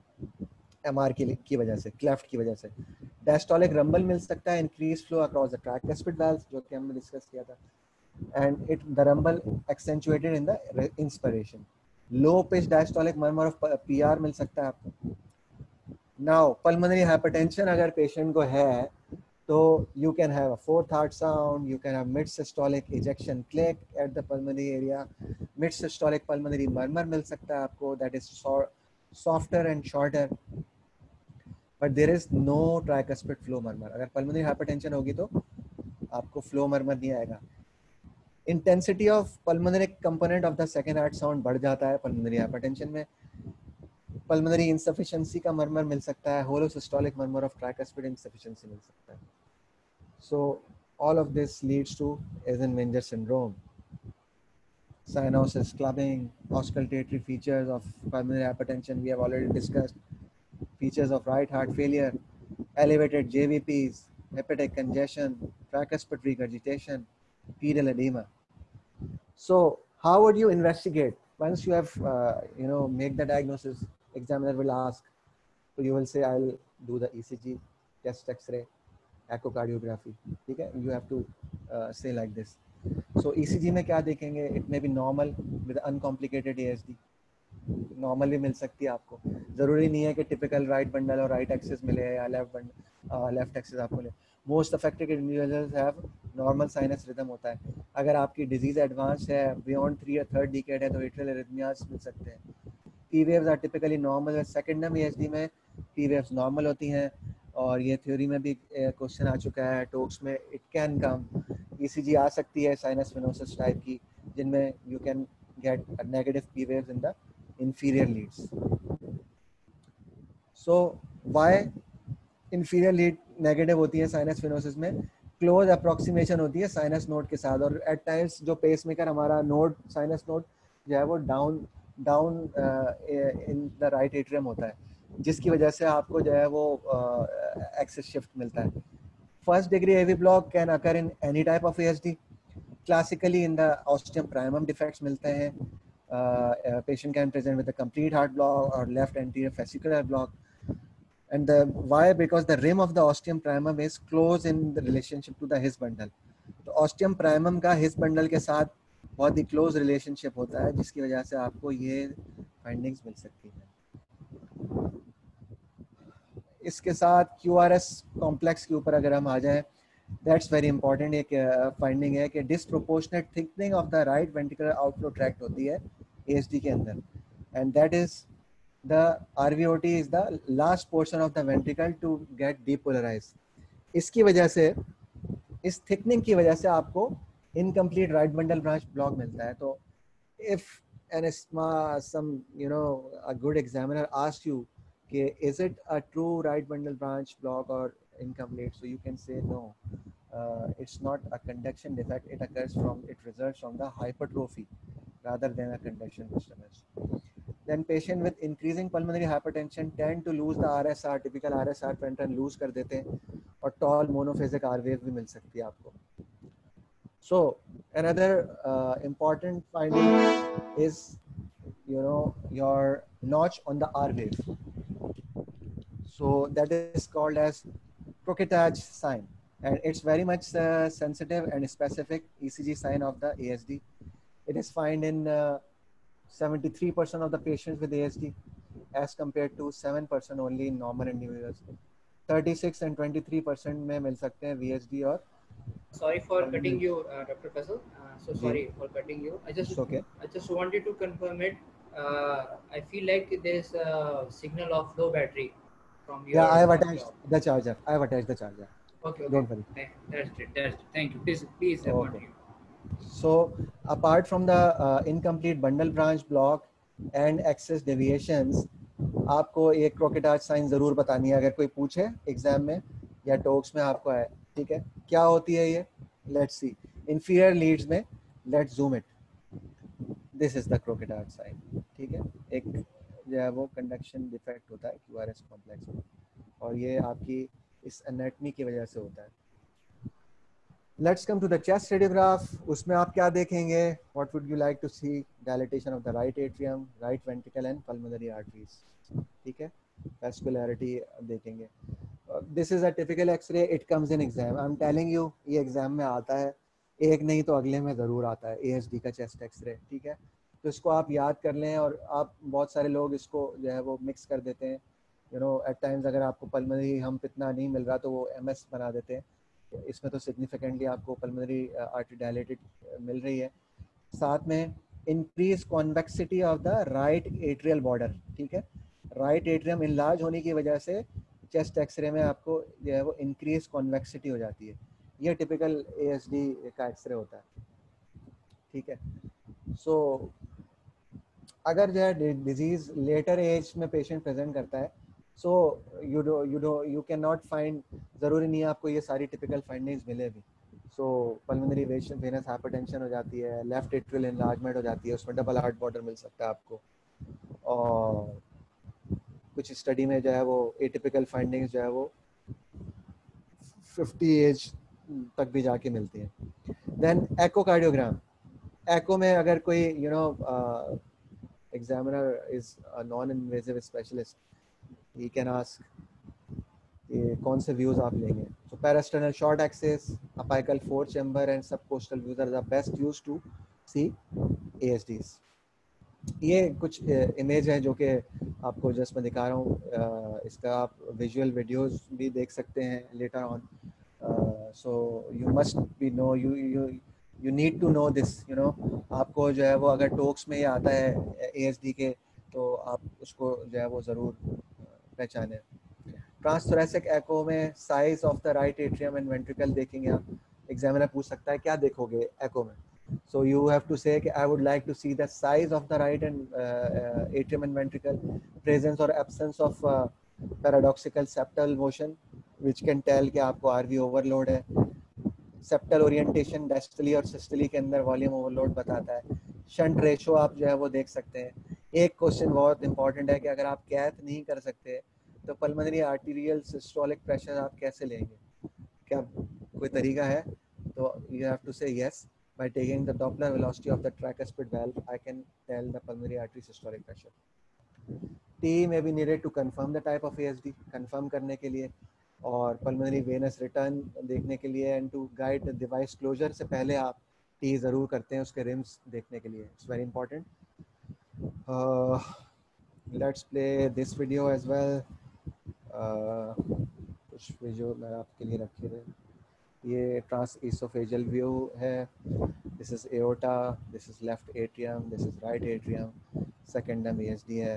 MR की वजह से, cleft की वजह से. Diastolic rumble मिल सकता है, increased flow across the tricuspid valves जो कि हमने डिस्कस किया था, and the rumble accentuated in the inspiration. Low pitch diastolic murmur of PR मिल सकता है आपको. Now pulmonary hypertension अगर patient को है तो you can have a fourth heart sound, you can have mid-systolic ejection click at the pulmonary area, mid-systolic pulmonary murmur मिल सकता है आपको, that is softer and shorter, but there is no tricuspid flow murmur. अगर pulmonary hypertension होगी तो आपको flow murmur नहीं आएगा. Intensity of pulmonary component of the second heart sound बढ़ जाता है pulmonary hypertension में. Pulmonary insufficiency का murmur मिल सकता है, holosystolic murmur of tricuspid insufficiency मिल सकता है. So all of this leads to Eisenmenger syndrome. Cyanosis, clubbing, auscultatory features of pulmonary hypertension we have already discussed. Features of right heart failure, elevated JVPs, hepatic congestion, tricuspid regurgitation, pedal edema. So how would you investigate? Once you have, make the diagnosis, examiner will ask. So you will say, I'll do the ECG, test X-ray, echocardiography. ठीक है? You have to say like this. So ECG में क्या देखेंगे? It may be normal with uncomplicated ASD. Normal भी मिल सकती है आपको. ज़रूरी नहीं है कि typical right bundle और right axis मिले या left axis आपको मिले. Most affected individuals have normal sinus rhythm होता है. अगर आपकी disease advanced है, beyond 3 or 3rd decade है, तो atrial arrhythmias मिल सकते हैं. P waves are typically normal. Secondary ASD में P waves normal होती हैं, और ये थ्योरी में भी क्वेश्चन आ चुका है टॉक्स में. It can come. ECG आ सकती है साइनस वेनोसिस टाइप की, जिनमें you can get negative P waves in the inferior leads. So why inferior lead negative होती है साइनस वेनोसिस में? क्लोज अप्रोक्सीमेशन होती है साइनस नोड के साथ, और एट टाइम्स जो पेस मेकर हमारा नोड, साइनस नोड जो है वो down in the right atrium होता है, जिसकी वजह से आपको जो है वो एक्सिस शिफ्ट मिलता है. First degree AV block can occur in any type of ASD. Classically in the ostium primum defects मिलते हैं. Patient can present with a complete heart block और left anterior fascicular block. And why? Because the rim of the ostium primum is close in the relationship to the His bundle. तो ostium primum का His bundle के साथ बहुत ही close relationship होता है, जिसकी वजह से आपको ये findings मिल सकती है. इसके साथ QRS complex के ऊपर अगर हम आ जाएं, that's very important. एक finding है कि disproportionate thickening of the right ventricular outflow tract होती है ASD के अंदर, and that is the RVOT is the last portion of the ventricle to get depolarized. इसकी वजह से, इस थिकनिंग की वजह से आपको incomplete right bundle branch block मिलता है. तो if an some a good examiner asks you कि is it a true right bundle branch block or incomplete, so you can say no, it's not a conduction defect. It results from the hypertrophy rather than a conduction disturbance. Then patient with increasing pulmonary hypertension tend to lose the RSR, typical RSR pattern lose कर देते हैं, और tall monophasic R wave भी मिल सकती है आपको. So another important finding is, you know, your notch on the R wave. So that is called as croquetage sign, and it's very much sensitive and specific ECG sign of the ASD. It is found in 73% of the patients with ASD, as compared to 7% only in normal individuals. 36 and 23% में मिल सकते हैं VSD और. Sorry for cutting you, Dr. Faisal. So ji, sorry for cutting you. it's okay. I just wanted to confirm it. I feel like there is a signal of low battery from Yeah, I your have attached laptop. the charger. I have attached the charger. Okay, okay. Don't worry. That's it. That's it. Thank you. Please Okay. continue. So apart from the incomplete bundle branch block and excess deviations, आपको एक क्रोकेटाज साइन जरूर बतानी है अगर कोई पूछे एग्जाम में या टॉक्स में आपको है. ठीक है, क्या होती है ये? Let's see. इंफीरियर लीड्स में, let's zoom it. This is the crochetage sign. ठीक है, एक जो है वो कंडक्शन डिफेक्ट होता है QRS कॉम्प्लेक्स में, और ये आपकी इस एनाटमी की वजह से होता है. Let's come to the chest radiograph. उसमें आप क्या देखेंगे? What would you like to see? Dilatation of the right atrium, right ventricle and pulmonary arteries. ठीक है, vascularity देखेंगे. This is a typical X-ray. It comes in exam. I'm telling you, ये एग्जाम में आता है, एक नहीं तो अगले में ज़रूर आता है ASD का चेस्ट एक्सरे. ठीक है, तो इसको आप याद कर लें. और आप बहुत सारे लोग इसको जो है वो मिक्स कर देते हैं. यू नो, एट टाइम्स अगर आपको पल्मोनरी हम्प इतना नहीं मिल रहा तो वो MS बना देते हैं. इसमें तो सिग्निफिकेंटली आपको पल्मोनरी आर्टरी डायलेटेड मिल रही है. साथ में increase convexity of the right atrial border. ठीक है, राइट एट्रियम इनलार्ज होने की वजह से चेस्ट एक्सरे में आपको जो है वो इंक्रीज कॉन्वेक्सिटी हो जाती है. ये टिपिकल ASD का एक्सरे होता है. ठीक है, सो अगर जो है डिजीज लेटर एज में पेशेंट प्रेजेंट करता है, so you can not find, ज़रूरी नहीं है आपको ये सारी टिपिकल फाइंडिंग्स मिले भी. सो पल्मोनरी वेनस हाइपरटेंशन हो जाती है, लेफ्ट एट्रियल एनलार्जमेंट हो जाती है, उसमें डबल हार्ट बॉर्डर मिल सकता है आपको. और कुछ स्टडी में जो है वो एटिपिकल फाइंडिंग्स जो है वो 50 एज तक भी जाके मिलती हैं. Then echocardiogram. एको में अगर कोई you know examiner is a non invasive specialist, he can ask ये कौन से व्यूज आप लेंगे. So parasternal short axis, apical 4 chamber and subcostal views are the best use to see ASDs. ये कुछ इमेज है जो कि आपको जस्ट मैं दिखा रहा हूँ. इसका आप विजुअल वीडियोस भी देख सकते हैं later on. So you must be know, you need to know this. You know, आपको जो है वो अगर टॉक्स में ये आता है ASD के, तो आप उसको जो है वो ज़रूर पहचानें. ट्रांसथोरेसिक एको में size of the right atrium and ventricle देखेंगे आप. एग्जामिनर पूछ सकता है क्या देखोगे एको में. So you have to say, I would like to see the size of the right and atrium and ventricle, presence or absence of paradoxical septal motion, which can tell कि आपको RV overload है. Septal orientation dystally और systole के अंदर volume overload बताता है. Shunt ratio आप जो है वो देख सकते हैं. एक क्वेश्चन बहुत इंपॉर्टेंट है कि अगर आप कैथ नहीं कर सकते तो पल्मोनरी आर्टीरियल सिस्टोलिक प्रेशर आप कैसे लेंगे? क्या कोई तरीका है? तो you have to say yes. By taking the Doppler velocity of the tricuspid valve, I can tell the pulmonary artery systolic pressure. T may be needed to confirm the type of ASD, confirm करने के लिए, और pulmonary venous return देखने के लिए, and to guide the device closure से पहले आप T ज़रूर करते हैं उसके rims देखने के लिए. It's very important. Let's play this video as well. कुछ वीडियो मैं आपके लिए रखे थे. ये ट्रांस इसोफेजियल व्यू है. This is aorta, this is left atrium, this is right atrium, secundum ASD है.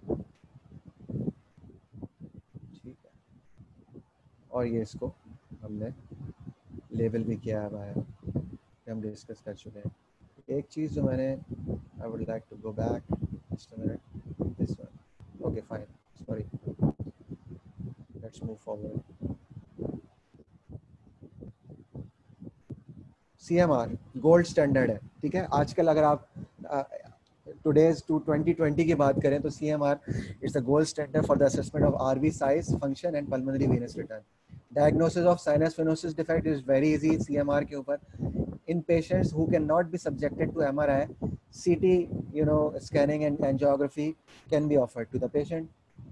ठीक है, और ये इसको हमने लेबल भी किया हुआ है, हम डिस्कस कर चुके हैं. एक चीज़ जो मैंने, I would like to go back just a minute, this one. Okay fine, sorry, let's move forward. CMR gold standard है. ठीक है, आजकल अगर आप today's to 2020 की बात करें तो CMR it's the gold standard for the assessment of RV size, function and pulmonary venous return. Diagnosis of sinus venosus defect is very easy CMR के ऊपर. In patients who cannot be subjected to MRI, CT, scanning and angiography can be offered to the patient.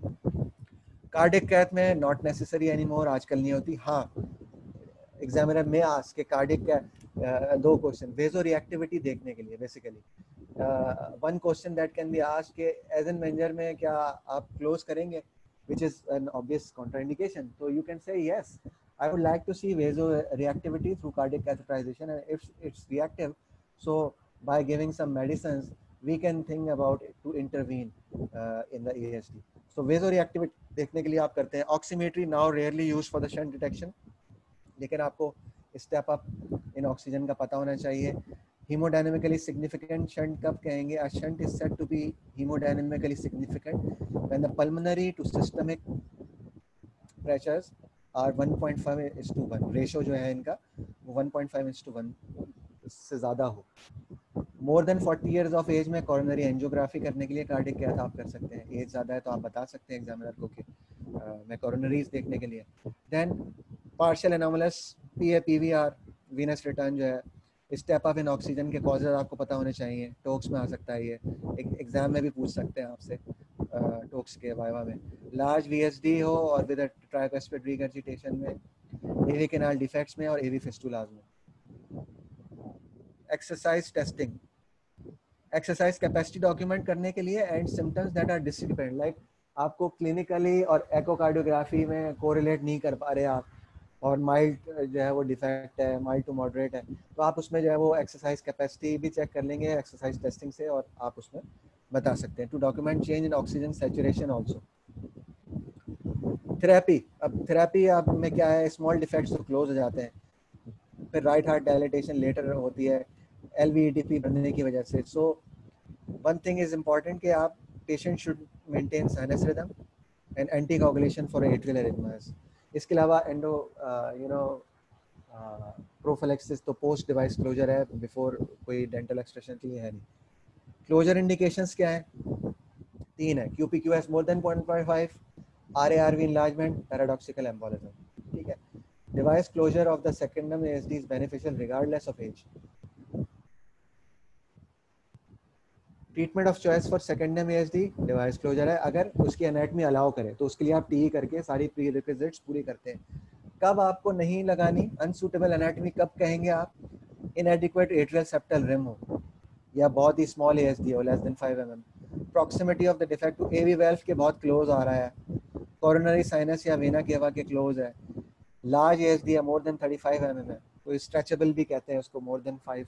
Cardiac cath में नॉट नेसेसरी एनीमोर, आजकल नहीं होती. हाँ, एग्जामिनर में आस्क के कार्डिक का 2 क्वेश्चन वेजो रिएक्टिविटी देखने के लिए basically. One question that can be asked के एज एन मेंजर में क्या आप क्लोज करेंगे, which is an obvious contraindication. So you can say yes, I would like to see vasoreactivity through cardiac catheterization, and if it's reactive, so by giving some medicines we can think about it to intervene in the ASD. So vasoreactivity देखने के लिए आप करते हैं. Oximetry now rarely used for the shunt detection, लेकिन आपको स्टेप अप इन ऑक्सीजन का पता होना चाहिए. Hemodynamically significant shunt कब कहेंगे? A shunt is said to be hemodynamically significant when the pulmonary to systemic pressures are 1.5:1. Ratio जो है इनका वो 1.5:1 से ज़्यादा हो. More than 40 years of age में कोरोनरी एंजियोग्राफी करने के लिए कार्डिक कैथ आप कर सकते हैं. एज ज़्यादा है तो आप बता सकते हैं एग्जामिनर को कि मैं कोरोनरीज देखने के लिए. Then partial anomalous PVR venous return जो है, स्टेप अप इन ऑक्सीजन के कॉजेज आपको पता होने चाहिए. टोक्स में आ सकता है, ये एग्जाम में भी पूछ सकते हैं आपसे टोक्स के वाइवा में. लार्ज VSD हो और विद ट्राइकुस्पिड रिगर्जिटेशन में, एवी कैनाल डिफेक्ट्स में और एवी फिस्टुलाज में. Exercise testing, exercise capacity document करने के लिए and symptoms that are discrepant, like आपको क्लिनिकली और एकोकार्डियोग्राफी में कोरिलेट नहीं कर पा रहे आप, और माइल्ड जो है वो डिफेक्ट है, माइल्ड टू मॉडरेट है, तो आप उसमें जो है वो एक्सरसाइज कैपेसिटी भी चेक कर लेंगे एक्सरसाइज टेस्टिंग से, और आप उसमें बता सकते हैं. To document change in oxygen saturation also. Therapy, अब थेरेपी आप में क्या है, स्मॉल डिफेक्ट्स तो क्लोज हो जाते हैं, फिर राइट हार्ट डायलिटेशन लेटर होती है LVETP बनने की वजह से. So one thing is important कि आप patient should maintain sinus rhythm and anticoagulation for atrial arrhythmias. इसके अलावा एंडो प्रोफिलैक्सिस तो पोस्ट डिवाइस क्लोजर है, बिफोर कोई डेंटल एक्सट्रैक्शन के लिए है नहीं. क्लोजर इंडिकेशंस क्या है? 3 है. QPQS more than 0.5, RARV enlargement, paradoxical embolism. ठीक है. Device closure of the secundum ASD is beneficial regardless of age. Treatment of choice for secundum ASD device closure है, अगर उसकी एनाटमी अलाउ करे तो उसके लिए आप TE करके सारी प्रीरिक्विजिट्स पूरी करते हैं. कब आपको नहीं लगानी, अनसूटेबल एनाटमी कब कहेंगे आप? इनएडिक्वेट एट्रियल सेप्टल रिम हो, या बहुत ही स्मॉल ASD हो less than 5 mm, proximity of the defect to AV valve के बहुत क्लोज आ रहा है, कोरोनरी साइनस या वेना केवा के क्लोज है, लार्ज ASD है मोर देन 35 mm है, तो स्ट्रेचेबल भी कहते हैं उसको, more than 5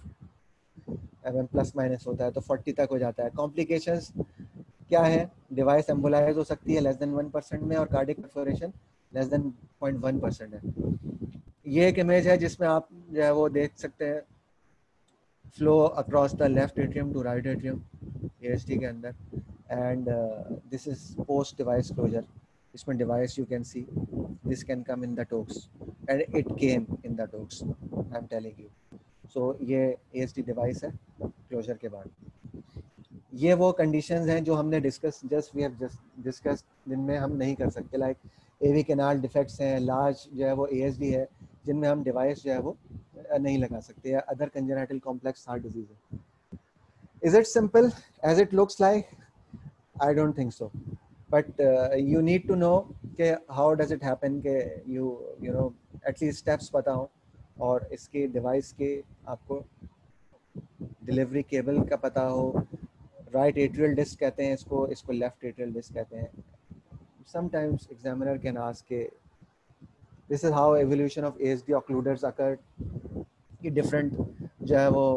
mm plus minus होता है तो 40 तक हो जाता है. कॉम्प्लिकेशंस क्या है? डिवाइस एम्बोलाइज हो सकती है less than 1% में, और कार्डिक परफोरेशन less than 0.1% है. ये एक इमेज है जिसमें आप जो है वो देख सकते हैं flow across the left atrium to right atrium ASD के अंदर, and this is post device closure. इसमें device you can see this can come in the TOACS and it came in the TOACS, I am telling you. So ये ASD डिवाइस है क्लोजर के बाद. ये वो कंडीशंस हैं जो हमने वी हैव डिस्कस, जिनमें हम नहीं कर सकते, लाइक AV कैनाल डिफेक्ट्स हैं, लार्ज जो है वो ASD है, जिनमें हम डिवाइस जो है वो नहीं लगा सकते, या other congenital complex heart disease है. Is it simple as it looks like? I don't think so, but you need to know कि हाउ डज इट हैपन, के यू नो एटलीस्ट स्टेप्स पता हो, और इसके डिवाइस के आपको डिलीवरी केबल का पता हो. राइट एट्रियल डिस्क कहते हैं इसको लेफ्ट एट्रियल डिस्क कहते हैं. समटाइम्स एग्जामिनर कैन आस्क के this is how evolution of ASD occluders occurred, कि डिफरेंट जो है वो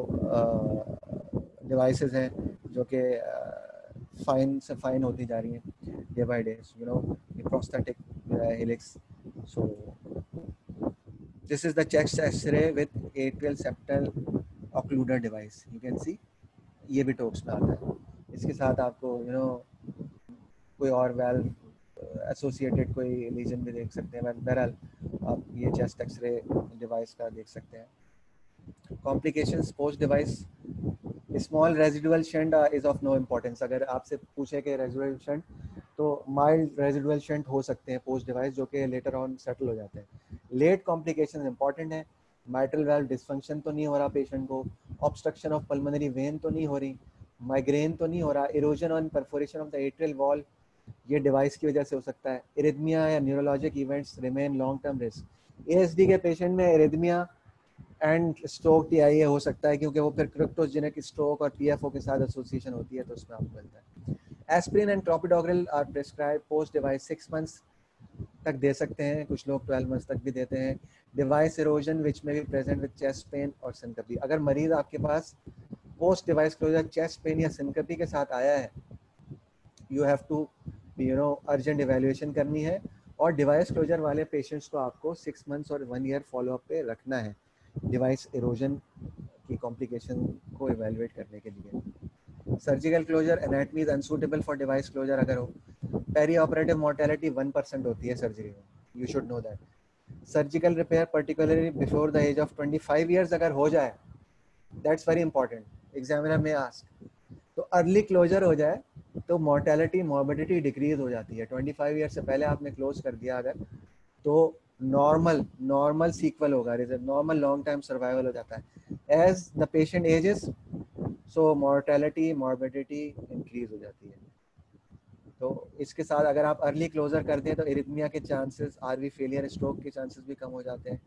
डिवाइसेस हैं जो कि फाइन से फाइन होती जा रही हैं day by day, you know, prosthetic helix. So this is the chest X ray with atrial septal occluder device, you can see. ये भी टोक्स में आता है. इसके साथ आपको यू नो कोई और वेल्व एसोसिएटेड कोई लीजन भी देख सकते हैं. बहरहाल आप ये चेस्ट एक्सरे डिवाइस का देख सकते हैं. Complications post device small residual shunt is of no importance. अगर आपसे पूछे कि रेजिडुअल शंट, तो माइल्ड रेजिडुअल शंट हो सकते हैं पोस्ट डिवाइस, जो कि लेटर ऑन सेटल हो जाते हैं। लेट कॉम्प्लिकेशन इंपॉर्टेंट है। माइट्रल वाल्व डिस्फंक्शन तो नहीं हो रहा पेशेंट को, ऑब्स्ट्रक्शन ऑफ पल्मोनरी वेन तो नहीं हो रही, माइग्रेन तो नहीं हो रहा, इरोजन और perforation of the atrial wall ये डिवाइस की वजह से हो सकता है। इरिथमिया या neurologic events remain long term risk. ASD के पेशेंट में इरिथमिया एंड स्ट्रोक टीआईए हो सकता है, क्योंकि वो फिर क्रिप्टोजेनिक स्ट्रोक और पीएफओ के साथ एसोसिएशन होती है, तो उसमें आपको मिलता है। Aspirin and clopidogrel are prescribe post device 6 months तक दे सकते हैं, कुछ लोग 12 मंथ्स तक भी देते हैं। डिवाइस इरोजन विच में भी प्रेजेंट विद चेस्ट पेन और सिनकपी। अगर मरीज आपके पास post device closure chest pain या सिनकपी के साथ आया है, you have to urgent evaluation करनी है, और डिवाइस क्लोजर वाले पेशेंट्स को आपको 6 मंथ्स और 1 ईयर फॉलोअप पे रखना है डिवाइस इरोजन की कॉम्प्लिकेशन को इवैल्यूएट करने के लिए। Surgical closure anatomy is unsuitable for device closure अगर हो। पेरी ऑपरेटिव मोर्टेलिटी 1% होती है सर्जरी में, you should know that. Surgical repair particularly before the age of 25 years अगर हो जाए, दैट्स वेरी इंपॉर्टेंट, एग्जामिनर में आस्क। तो अर्ली क्लोजर हो जाए तो मोर्टेलिटी मॉर्बिडिटी डिक्रीज हो जाती है। 25 ईयर से पहले आपने क्लोज कर दिया अगर, तो नॉर्मल सीक्वल होगा, नॉर्मल लॉन्ग टाइम सर्वाइवल हो जाता है। As the patient ages, so mortality morbidity increase हो जाती है। तो इसके साथ अगर आप अर्ली क्लोजर कर दें तो इरिथमिया के चांसेस, आरवी फेलियर, स्ट्रोक के चांसेस भी कम हो जाते हैं।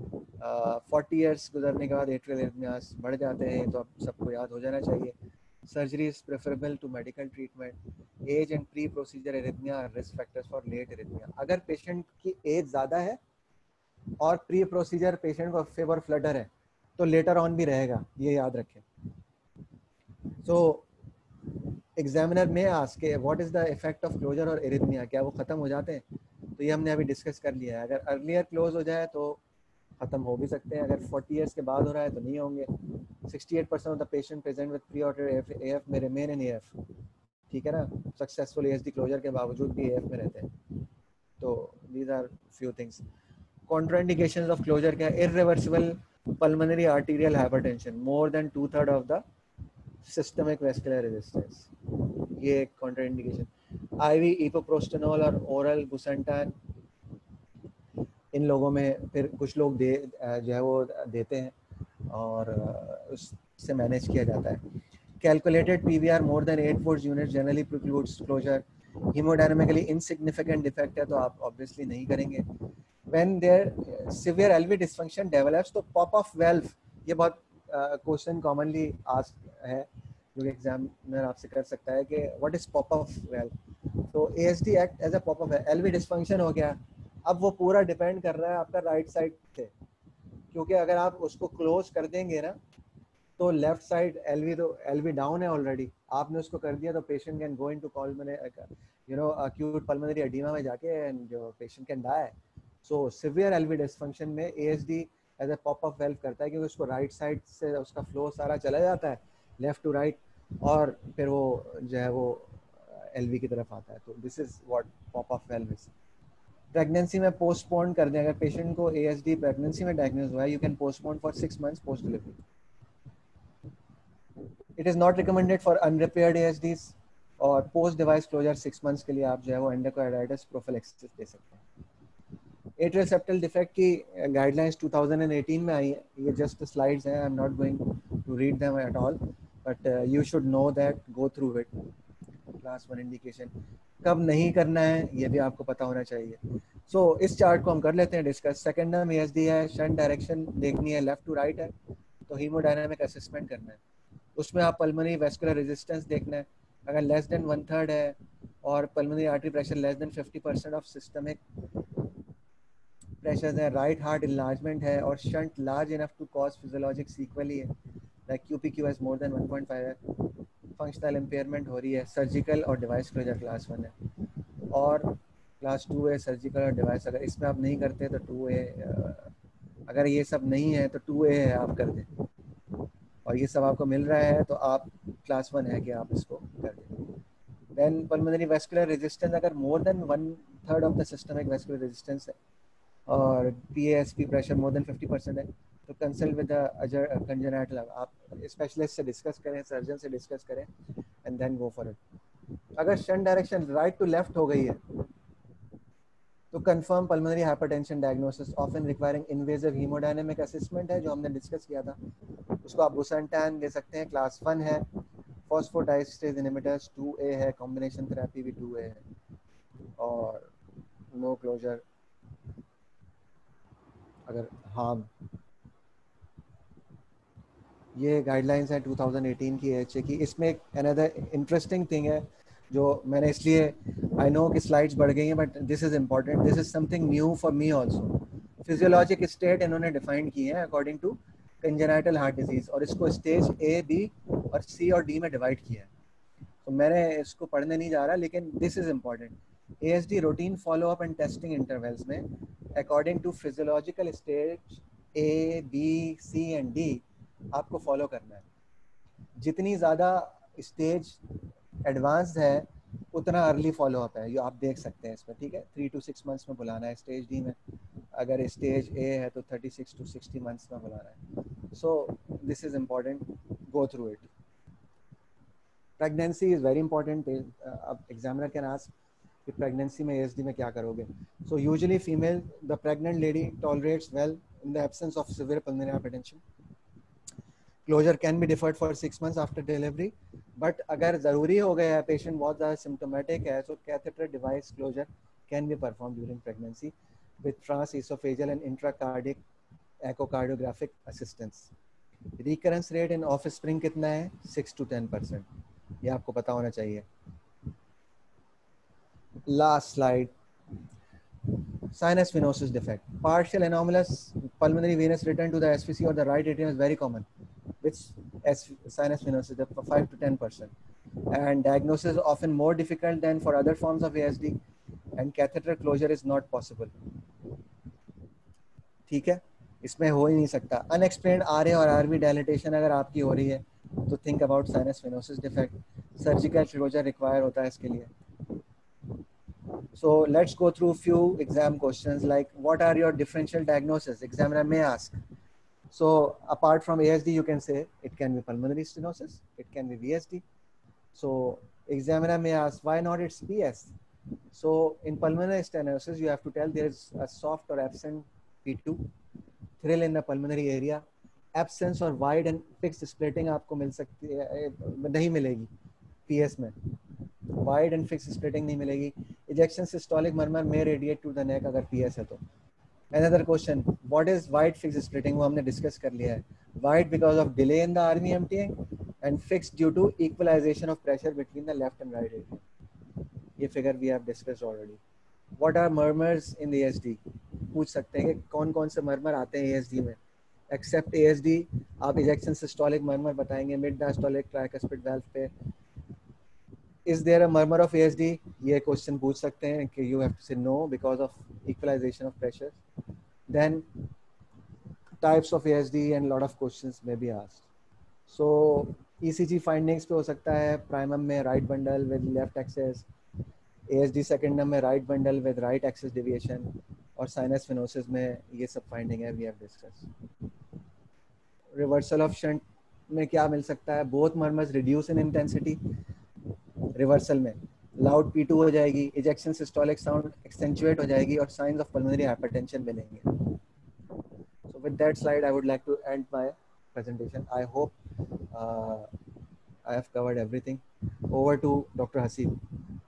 40 ईयर्स गुजरने के बाद एट्रियल इरिथमियास बढ़ जाते हैं, तो अब सबको याद हो जाना चाहिए। Surgery is preferable to medical treatment. Age and pre procedure arrhythmia risk factors for late arrhythmia. अगर पेशेंट की एज ज़्यादा है और प्री प्रोसीजर पेशेंट को फेवर फ्लटर है, तो लेटर ऑन भी रहेगा, ये याद रखें। सो एग्जामिनर में ask what is the effect of closure और इरिथमिया, क्या वो खत्म हो जाते हैं? तो ये हमने अभी डिस्कस कर लिया है। अगर अर्लियर क्लोज हो जाए तो खत्म हो भी सकते हैं, अगर 40 ईयर्स के बाद हो रहा है तो नहीं होंगे। 68% of the patient present with pre operative AF में रिमेन इन एएफ, ठीक है ना, सक्सेसफुल एएसडी क्लोजर के बावजूद भी एएफ में रहते हैं। तो these are few things. Contraindications of closure क्या है? Irreversible pulmonary arterial hypertension, more than 2/3 of the systemic vascular resistance, ये एक कॉन्ट्राइंडिकेशन। आईवी इपोप्रोस्टेनॉल और ओरल बुसेंटान इन लोगों में फिर कुछ लोग जो है वो देते हैं और उससे मैनेज किया जाता है। Calculated PVR more than 8 Wood unit generally precludes closure. Haemodynamically insignificant defect है तो आप ऑब्वियसली नहीं करेंगे। When there severe LV dysfunction develops, तो पॉप ऑफ वेल्व, ये बहुत क्वेश्चन कॉमनली आस्क है जो एग्जामिनर आपसे कर सकता है कि what is pop off valve. तो ASD act as a pop off valve. LV dysfunction हो गया, अब वो पूरा डिपेंड कर रहा है आपका राइट साइड पे, क्योंकि अगर आप उसको क्लोज कर देंगे ना तो लेफ्ट साइड एलवी डाउन है ऑलरेडी, आपने उसको कर दिया तो patient can go into acute pulmonary edema में जाके एंड जो patient can die. So severe LV dysfunction में ASD as a pop up valve करता है, क्योंकि उसको राइट साइड से उसका फ्लो सारा चला जाता है लेफ्ट टू राइट, और फिर वो जो है वो एलवी की तरफ आता है। तो this is what pop up valve is. Pregnancy में पोस्टपोन कर दें, अगर पेशेंट को एएसडी प्रेगनेंसी में डायग्नोज हुआ है, you can postpone for 6 months post delivery. It is not recommended for unrepaired ASDs, और पोस्ट डिवाइस क्लोजर 6 मंथ्स के लिए आप जो है वो एंडोकार्डाइटिस प्रोफिलैक्सिस दे सकते हैं। एट्रियल सेप्टल डिफेक्ट की गाइडलाइंस 2018 में आई है, ये जस्ट स्लाइड्स हैं, I am not going to read them at all, but you should know that, go through it. Class 1 indication कब नहीं करना है ये भी आपको पता होना चाहिए। सो इस चार्ट को हम कर लेते हैं डिस्कस। सेकेंडम एएसडी है, शंट डायरेक्शन देखनी है, लेफ्ट टू राइट है, तो हीमोडायनामिक असेसमेंट करना है, उसमें आप पल्मोनरी वेस्कुलर रेजिस्टेंस देखना है, अगर लेस देन 1/3 है और pulmonary artery pressure less than 50% of systemic pressure है, राइट हार्ट इनलार्जमेंट है और shunt large enough to cause physiologic sequelae है, लाइक QPQS मोर देन 1.5 है, फंक्शनल इम्पेयरमेंट हो रही है, सर्जिकल और डिवाइस क्लोजर क्लास 1 है, और क्लास 2 है सर्जिकल और डिवाइस। अगर इसमें आप नहीं करते तो 2A, अगर ये सब नहीं है तो 2A है, आप कर दें, और ये सब आपको मिल रहा है तो आप क्लास 1 है कि आप इसको कर दें। देन पल्मोनरी वेस्कुलर रेजिस्टेंस, अगर more than 1/3 of the systemic vascular resistance है और PASP प्रेशर मोर देन 50% है, तो कंसल्ट विद कंजेनाइटल, आप स्पेशलिस्ट से डिस्कस करें, सर्जन से डिस्कस करें and then go for it. अगर shunt direction right to left हो गई है तो confirm pulmonary hypertension diagnosis often requiring invasive haemodynamic assessment है, जो हमने डिस्कस किया था। उसको आप बुसंटान दे सकते हैं, क्लास 1 है, फॉस्फोडाइस्टेरेज इनहिबिटर्स 2A है, कॉम्बिनेशन थेरेपी भी 2A है, और नो क्लोजर अगर हार्म। ये गाइडलाइंस है 2018 की एएचए की। इसमें एक अनदर इंटरेस्टिंग थिंग है जो मैंने, इसलिए आई नो कि स्लाइड्स बढ़ गई हैं but this is important, this is something new for me also. Physiologic state इन्होंने डिफाइन की है according to congenital heart disease, और इसको स्टेज ए, बी और सी और डी में डिवाइड किया है। तो मैंने इसको पढ़ने नहीं जा रहा, लेकिन this is important. ASD routine follow up and testing intervals में according to physiological stage A, B, C and D आपको फॉलो करना है। जितनी ज़्यादा स्टेज एडवांस्ड है उतना अर्ली फॉलो अप है, ये आप देख सकते हैं इसमें, ठीक है। 3 to 6 मंथ्स में बुलाना है स्टेज डी में, अगर स्टेज ए है तो 36 to 60 मंथ्स में बुलाना है। So this is important, go through it. Pregnancy is very important. अब एग्जामिनर कैन आस्क कि प्रेगनेंसी में एएसडी में क्या करोगे। So usually female, the pregnant lady tolerates well in the absence of severe pulmonary hypertension. Closure can be deferred for 6 months after delivery, but अगर ज़रूरी हो गया है, पेशेंट बहुत ज़्यादा सिम्टोमेटिक है, तो catheter device closure can be performed during pregnancy with trans oesophageal and intracardiac echocardiographic assistance. Recurrence rate in offspring कितना है? 6 to 10%, ये आपको पता होना चाहिए। Last slide, sinus venosus defect. Partial anomalous pulmonary venous return to the SVC or the right atrium is very common, which sinus venosus defect for 5 to 10%. And diagnosis is often more difficult than for other forms of ASD, and catheter closure is not possible. ठीक है, इसमें हो ही नहीं सकता। अनएक्सप्लेन्ड RA और RV डायलिटेशन अगर आपकी हो रही है तो think about sinus venosus defect. Surgical closure require होता है इसके लिए। So let's go through few exam questions like what are your differential diagnosis? Examiner may ask. So apart from ASD, you can say it can be pulmonary stenosis, it can be VSD. So examiner may ask why not it's PS. So in pulmonary stenosis, you have to tell there is a soft or absent P2, thrill in the pulmonary area, absence or wide and fixed splitting आपको मिल सकती है, नहीं मिलेगी PS में, वाइड एंड फिक्स स्प्लिटिंग नहीं मिलेगी। इजेक्शन सिस्टोलिक मर्मर में रेडिएट टू द नेक अगर पीएस है तो। Another question, what is wide fix splitting? वो हमने डिस्कस कर लिया है। Wide because of delay in the army emptying and fix due to equalisation of pressure between the left and right area. ये figure we have discussed already. What are murmurs in the ASD? पूछ सकते हैं कि कौन कौन से मर्मर आते हैं एएसडी में। एक्सेप्ट एएसडी आप इजेक्शन सिस्टोलिक मर्मर बताएंगे मिड डायस्टोलिक ट्राइकस्पिड वाल्व पे। Is there a murmur of ASD? ये क्वेश्चन पूछ सकते हैं कि you have to say no because of equalization of pressure. Then types of ASD and lot of questions may be asked. So ECG findings पे हो सकता है primum में right bundle with left axis, ASD secondum में right bundle with right axis deviation, और sinus venosus में ये सब finding है we have discussed. Reversal of shunt में क्या मिल सकता है? Both murmurs reduce in intensity. Reversal में लाउड P2 हो जाएगी, इजेक्शन सिस्टोलिक साउंड एक्सेंचुएट हो जाएगी और साइंस ऑफ पल्मोनरी हाइपरटेंशन मिलेंगे। So with that slide I would like to end my presentation. I hope I have covered everything. Over to doctor Haseeb.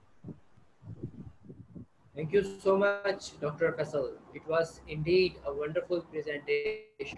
Thank you so much, Dr. Faisal. It was indeed a wonderful presentation,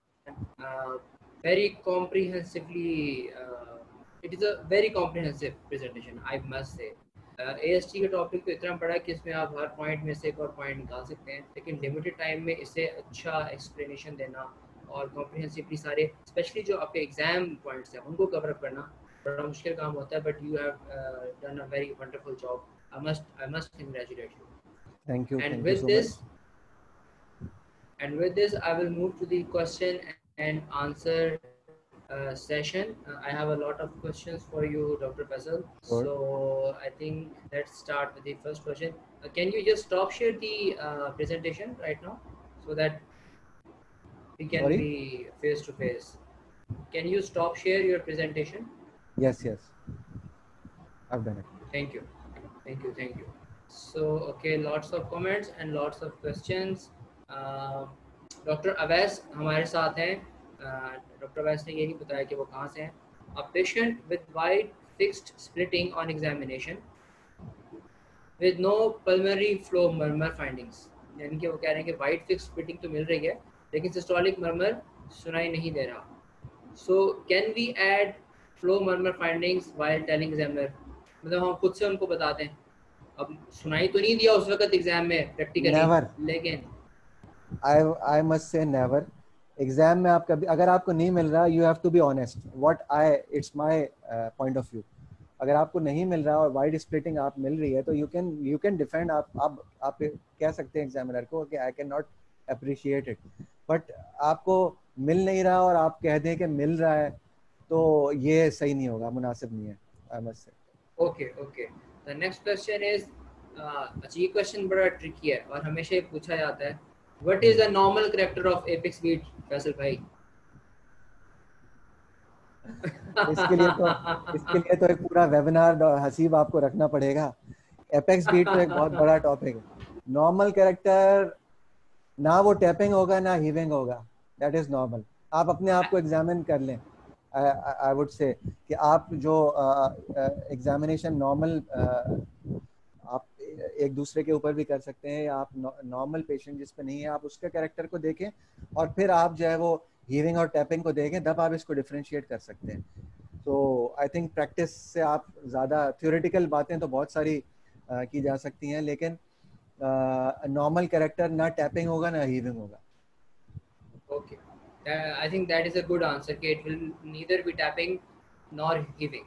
very comprehensively. It is a very comprehensive presentation, I must say. AST के टॉपिक तो इतना बड़ा कि इसमें आप हर पॉइंट में से एक और पॉइंट निकाल सकते हैं, लेकिन लिमिटेड टाइम में इसे अच्छा एक्सप्लेनेशन देना और कॉम्प्रिहेंसिवली सारे, स्पेशली जो आपके एग्जाम पॉइंट्स हैं उनको कवर अप करना बड़ा मुश्किल काम होता है, but you have done a very wonderful job. I must congratulate you. Thank you. And Thank with you so this, much. And with this, I will move to the question and answer session. I have a lot of questions for you, Dr. Faisal. Sure. So I think let's start with the first question. Can you just stop share the presentation right now so that we can Sorry? be face to face. Can you stop share your presentation? Yes, yes. I've done it. Thank you. Thank you. Thank you. So, okay, lots of comments and lots of questions. Doctor Awais हमारे साथ हैं. डॉक्टर अवैस ने ये नहीं बताया कि वो कहाँ से हैं. A patient with wide fixed splitting on examination with no pulmonary flow murmur findings. यानी कि वो कह रहे हैं कि वाइड फिक्स स्प्लिटिंग तो मिल रही है लेकिन सिस्टोलिक मर्मर सुनाई नहीं दे रहा. So can we add flow murmur findings while telling examiner? मतलब हम खुद से उनको बताते हैं. अब सुनाई तो नहीं दिया उस वक्त एग्जाम में प्रैक्टिकली, Never. लेकिन I must say never. Exam में आप कभी अगर आपको नहीं मिल रहा, you have to be honest. What I it's my point of view. अगर आपको नहीं मिल रहा और वाइड स्प्लिटिंग आप मिल रही है तो यू कैन डिफेंड. आप कह सकते हैं एग्जामिनर को कि I can not appreciate it. But आपको मिल नहीं रहा और आप कह दें कि मिल रहा है तो ये सही नहीं होगा, मुनासिब नहीं है. I must say. Okay okay. The next question is, अच्छा ये क्वेश्चन बड़ा ट्रिकी है और हमेशा ये पूछा जाता है. What is the normal character of apex beat Faisal भाई? इसके लिए तो एक पूरा वेबिनार हसीब आपको रखना पड़ेगा. एपेक्स बीट तो एक बहुत बड़ा टॉपिक है. नॉर्मल कैरेक्टर ना वो टैपिंग होगा ना हीविंग होगा. That is normal. आप अपने आप को एग्जामिन कर लें. आई वुड से कि आप जो एग्जामिनेशन नॉर्मल आप एक दूसरे के ऊपर भी कर सकते हैं, या आप नॉर्मल पेशेंट जिस पे नहीं है आप उसके कैरेक्टर को देखें और फिर आप जो है वो हीविंग और टैपिंग को देखें, तब आप इसको डिफरेंशिएट कर सकते हैं. तो आई थिंक प्रैक्टिस से आप ज़्यादा थ्योरेटिकल बातें तो बहुत सारी की जा सकती हैं, लेकिन नॉर्मल कैरेक्टर ना टैपिंग होगा ना हीविंग होगा. Okay, I think that is a good answer. It will neither be tapping nor heaving.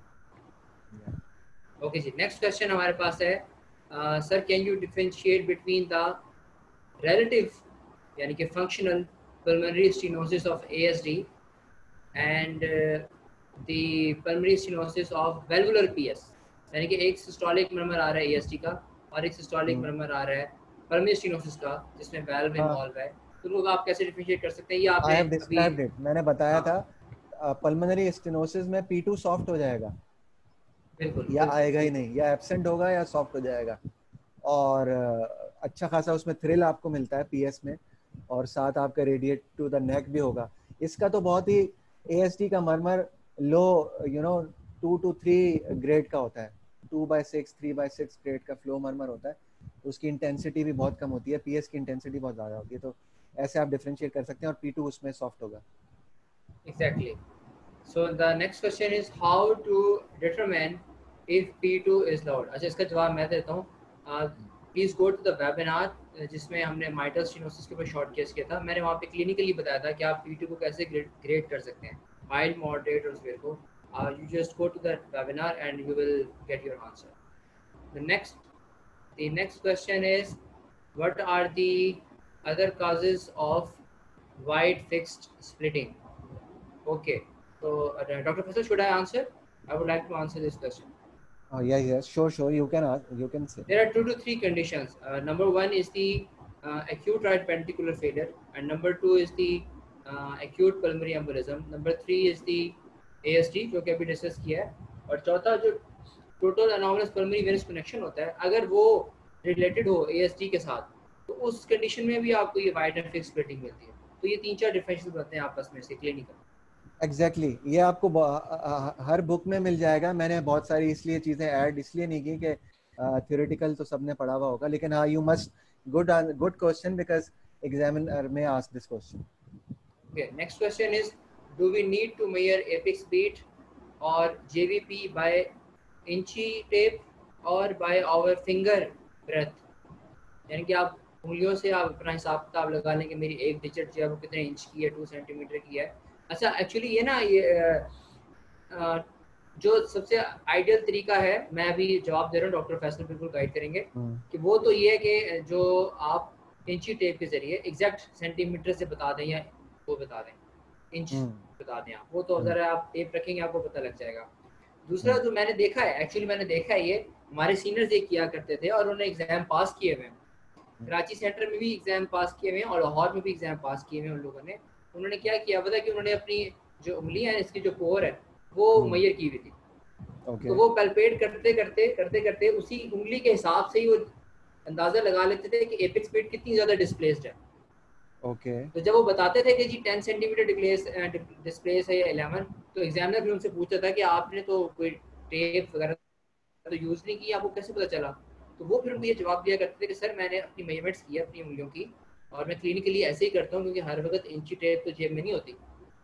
Okay ji. Next question हमारे पास है, sir can you differentiate between the relative यानी कि functional pulmonary stenosis of ASD and the pulmonary stenosis of valvular PS. यानी कि एक systolic murmur आ रहा है ASD का और एक systolic murmur आ रहा है pulmonary stenosis का जिसमें valve involved है. तो लोग आप कैसे डिफरेंशिएट कर सकते हैं? ये आपने अभी मैंने बताया था. पल्मोनरी स्टेनोसिस में P2 सॉफ्ट हो जाएगा, बिल्कुल या आएगा ही नहीं, या एब्सेंट होगा या सॉफ्ट हो जाएगा. और अच्छा खासा उसमें थ्रिल आपको मिलता है PS में, और साथ आपका रेडिएट टू द नेक भी होगा. इसका तो बहुत ही ASD का मर्मर लो 2 to 3 ग्रेड का होता है. 2/6 3/6 ग्रेड का फ्लो मर्मर होता है. उसकी इंटेंसिटी भी बहुत कम होती है. PS की इंटेंसिटी बहुत ज़्यादा होती है. तो ऐसे आप डिफरेंशिएट कर सकते हैं और P2 उसमें सॉफ्ट होगा. Exactly. So the next question is how to determine if P2 is loud. अच्छा इसका जवाब मैं देता हूँ. Please go to the webinar जिसमें हमने माइटल स्टेनोसिस के ऊपर शॉर्ट केस किया था. मैंने वहाँ पे क्लिनिकली बताया था कि आप P2 को कैसे ग्रेड कर सकते हैं, माइल्ड, मॉडरेट और सिवियर को. You just go to that webinar and you will get your answer. The next question is, what are the other causes of wide fixed splitting? Okay, so Dr. Faisal, should I answer? I would like to answer this question. Oh yeah, sure. You can say. There are 2 to 3 conditions. Number 1 is the acute right ventricular failure, and number 2 is the acute pulmonary embolism. Number 3 is the ASD जो कि अभी डिस्कस किया है, और चौथा जो total anomalous pulmonary venous connection होता है, अगर वो रिलेटेड हो ASD के साथ तो उस कंडीशन में भी आपको ये वाइड एंड फिक्स स्प्लिटिंग मिलती है. तो ये 3-4 डिफरेंसेस बनते हैं आपस में से क्लिनिकल. एग्जैक्टली ये आपको हर बुक में मिल जाएगा. मैंने बहुत सारी इसलिए चीज़ें ऐड इसलिए नहीं की कि थ्योरेटिकल तो सबने पढ़ा हुआ होगा, लेकिन हाँ you must good question because examiner में ask this question. Okay, next question is, do we need to measure apex beat or JVP by inchy tape or by our finger breadth? यानी कि आप उंगलियों से आप अपना हिसाब किताब लगा लें कि मेरी एक डिजिट जो है वो कितने इंच की है, 2 सेंटीमीटर की है. अच्छा एक्चुअली ये ना ये जो सबसे आइडियल तरीका है, मैं अभी जवाब दे रहा हूँ, डॉक्टर फैसल बिल्कुल गाइड करेंगे कि वो तो ये है कि जो आप इंची टेप के जरिए एग्जैक्ट सेंटीमीटर से बता दें या वो बता दें, इंच बता दें आप, वो तो ज़रा आप टेप रखेंगे आपको पता लग जाएगा. दूसरा जो मैंने देखा है, एक्चुअली मैंने देखा है, ये हमारे सीनियर्स ये किया करते थे और उन्होंने एग्जाम पास किए हुए. कराची सेंटर में भी एग्जाम पास किए हुए हैं और लाहौर में भी एग्जाम पास किए हुए हैं उन लोगों ने। उन्होंने क्या किया पता है कि उन्होंने अपनी जो उंगलियां हैं, इसकी जो कोर है वो मैयर की हुई थी। तो ओके वो पैल्पेट करते करते करते करते उसी उंगली के हिसाब से ही वो अंदाजा लगा लेते थे कि एपेक्स पीट कितनी ज्यादा डिस्प्लेस्ड है। ओके तो जब वो बताते थे कि जी 10 सेंटीमीटर डिस्प्लेस है या 11, तो एग्जामिनर भी उनसे पूछता था कि आपने तो कोई टेप वगैरह तो यूज़ नहीं की, आपको कैसे पता चला? तो वो फिर उनको ये जवाब दिया करते थे कि सर मैंने अपनी मेजरमेंट्स की अपनी उंगलियों की, और मैं क्लिनिकली ऐसे ही करता हूँ क्योंकि हर वक्त इंची टेप तो जेब में नहीं होती।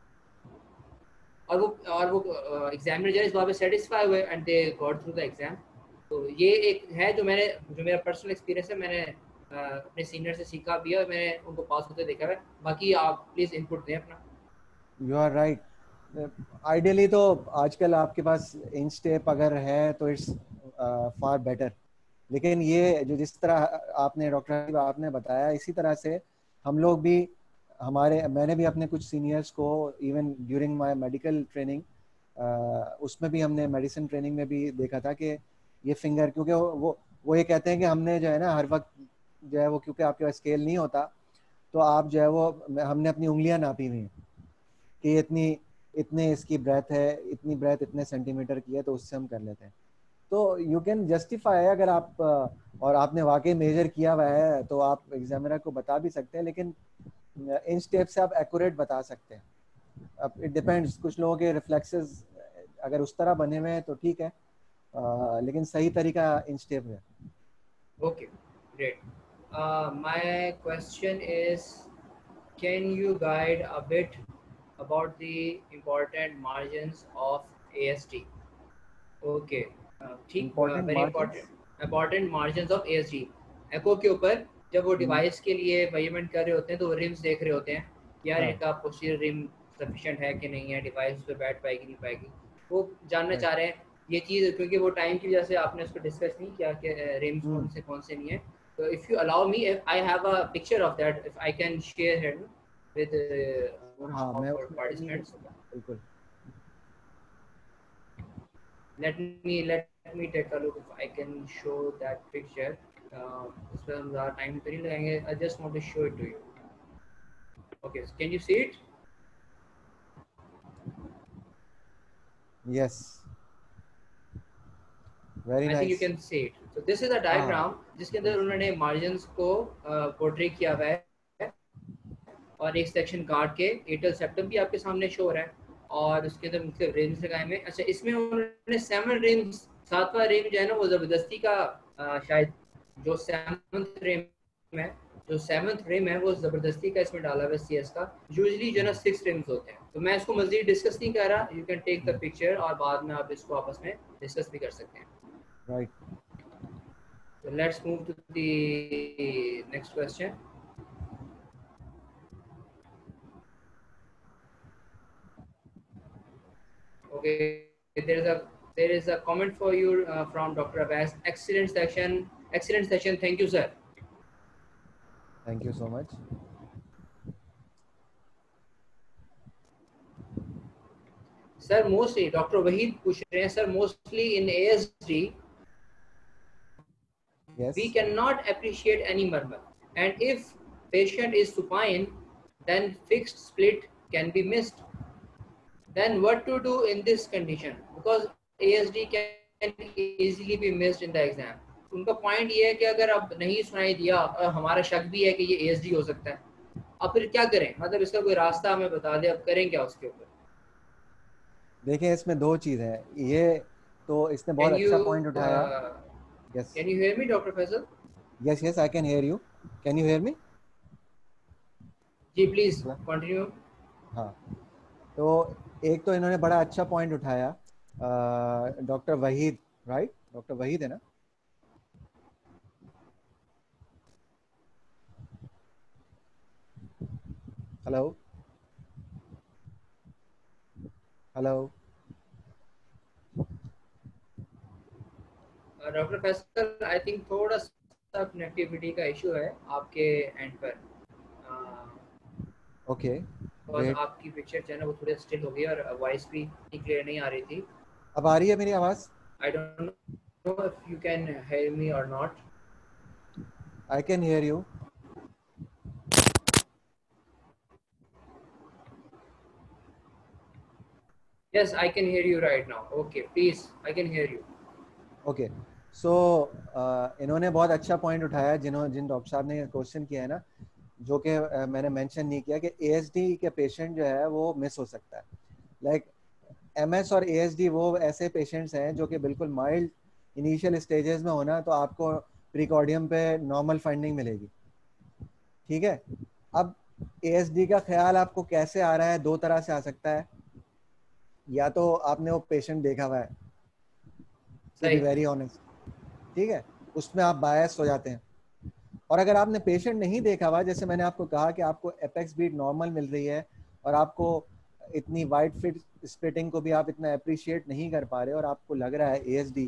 और वो एग्जामिनर जो है इस बात पे सेटिस्फाई हुए and they got through the exam. तो ये एक है जो मेरा पर्सनल एक्सपीरियंस है, मैंने अपने सीनियर से सीखा भी है और मैंने उनको पास होते देखा है। बाकी आप प्लीज़ इनपुट दें अपना। You are right. आइडियली तो आजकल आपके पास इंच टेप अगर है तो इट्स फार बेटर, लेकिन ये जो जिस तरह आपने डॉक्टर आपने बताया इसी तरह से हम लोग भी मैंने भी अपने कुछ सीनियर्स को even during my medical training उसमें भी हमने मेडिसिन ट्रेनिंग में भी देखा था कि ये फिंगर, क्योंकि वो ये कहते हैं कि हमने जो है ना हर वक्त जो है वो, क्योंकि आपके पास स्केल नहीं होता तो आप जो है वो हमने अपनी उंगलियां नापी हुई हैं कि इतने इसकी ब्रेथ है, इतनी ब्रेथ इतने सेंटीमीटर की है, तो उससे हम कर लेते हैं। तो यू कैन जस्टिफाई अगर आप और आपने वाकई मेजर किया हुआ है तो आप एग्जामिनर को बता भी सकते हैं, लेकिन इन स्टेप से आप एक्यूरेट बता सकते हैं। अब इट डिपेंड्स, कुछ लोगों के रिफ्लेक्सेस अगर उस तरह बने हुए हैं तो ठीक है, लेकिन सही तरीका इन स्टेप है। Okay, great. My question is, can you guide a bit about the important margins of ASD? Okay, ठीक, important very margins. Important margin of ASD। Echo के ऊपर जब वो डिवाइस के लिए मेजरमेंट कर रहे होते हैं तो वो रिम्स देख रहे होते हैं कि यार हाँ इनका पोस्टीरियर रिम सफिशिएंट है कि नहीं है, डिवाइस पे बैठ पाएगी नहीं पाएगी। वो जानना राइट। चाह रहे हैं ये चीज़, क्योंकि वो टाइम की वजह से आपने उसको डिस्कस नहीं किया कि रिम्स कौन से नहीं है। तो if you allow me, if I have a picture of that, if I can share here with one हाँ मैं ऑफ आवर उसमें अभी पार्टिसिपेंट्स। बिल्कुल। let me take a look if I can show that picture. इस पर हम ज़्यादा टाइम तो नहीं लगाएंगे, I just want to show it to you. Okay, so can you see it? Yes, very I think you nice. can see it. So this is a हाँ diagram जिसके अंदर उन्होंने margins को पोर्ट्रे किया हुआ है, और एक सेक्शन काट के एटल सेप्टम भी आपके सामने शो हो रहा है और उसके अंदर मुख्तलिफ रेंज लगाए हुए हैं। अच्छा, इसमें उन्होंने 7 रेंज, 7वां रेंज जो है ना वो ज़बरदस्ती का शायद जो 7th रेंज है, जो 7th रिम है वो ज़बरदस्ती का इसमें डाला हुआ है CS का। यूजुअली जो है ना 6 रिम्स होते हैं। तो मैं इसको मज़ीद डिस्कस नहीं कर रहा, you can take the picture और बाद में आप इसको आपस में डिस्कस भी कर सकते हैं। Right. So let's move to the next question. Okay, there is a comment for you from Dr. Abbas. Excellent session. Excellent session. Thank you, sir. Thank you so much. Sir, mostly Dr. Wahid पूछ रहे हैं sir, mostly in ASD yes. we cannot appreciate any murmur, and if patient is supine, then fixed split can be missed. Then what to do in this condition? Because ASD can easily be missed in the exam. उनका पॉइंट ये है कि अगर अब नहीं सुनाई दिया और हमारा शक भी है कि ये ASD हो सकता है, अब फिर क्या करें? मतलब इसका कोई रास्ता हमें बता दे, अब करें क्या उसके ऊपर? देखिए इसमें दो चीज़ है, ये तो इसने बहुत Can अच्छा you पॉइंट उठाया। Yes can you hear me, Dr. Faisal? Yes yes, I can hear you. Can you hear me? जी प्लीज कंटिन्यू। हाँ, तो एक तो इन्होंने बड़ा अच्छा पॉइंट उठाया, doctor Waheed, right, doctor Waheed है ना? Hello hello. Doctor Faisal, I think थोड़ा सा कनेक्टिविटी का इशू है आपके एंड पर, ओके बिकॉज ग्रेट। आपकी पिक्चर जो है ना वो थोड़ी स्टिल हो गई और वॉइस भी क्लियर नहीं आ रही थी। अब आ रही है मेरी आवाज़? I don't know if you can hear me और not. I can hear you. Yes, I can hear you right now. Okay, please, I can hear you. Okay so इन्होंने बहुत अच्छा पॉइंट उठाया जिन डॉक्टर साहब ने क्वेश्चन किया है ना, जो कि मैंने मेंशन नहीं किया कि एएसडी के पेशेंट जो है वो मिस हो सकता है. लाइक एमएस और एएसडी वो ऐसे पेशेंट्स हैं जो कि बिल्कुल माइल्ड इनिशियल स्टेजेस में होना, तो आपको प्रीकॉर्डियम पे नॉर्मल फाइंडिंग मिलेगी. ठीक है. अब एएसडी का ख्याल आपको कैसे आ रहा है, दो तरह से आ सकता है. या तो आपने वो पेशेंट देखा हुआ है, टू बी सही. Very honest. ठीक है, उसमें आप बायस हो जाते हैं. और अगर आपने पेशेंट नहीं देखा हुआ, जैसे मैंने आपको कहा कि आपको एपेक्स बीट नॉर्मल मिल रही है और आपको इतनी वाइड फिट स्प्लिटिंग को भी आप इतना अप्रिशिएट नहीं कर पा रहे और आपको लग रहा है एएसडी,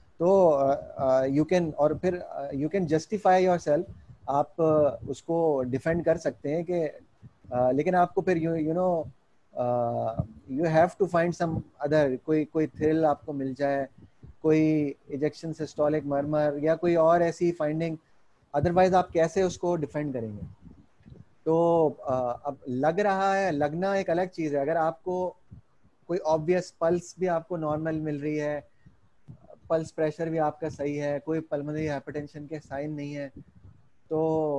तो यू कैन, और फिर you can justify yourself. आप उसको डिफेंड कर सकते हैं कि लेकिन आपको फिर you know you have to find some other, कोई थ्रिल आपको मिल जाए, कोई इजेक्शन सिस्टोलिक मरमर या कोई और ऐसी फाइंडिंग. अदरवाइज आप कैसे उसको डिफेंड करेंगे. तो अब लग रहा है, लगना एक अलग चीज़ है. अगर आपको कोई ऑब्वियस पल्स भी आपको नॉर्मल मिल रही है, पल्स प्रेशर भी आपका सही है, कोई पल्मोनरी हाइपरटेंशन के साइन नहीं है, तो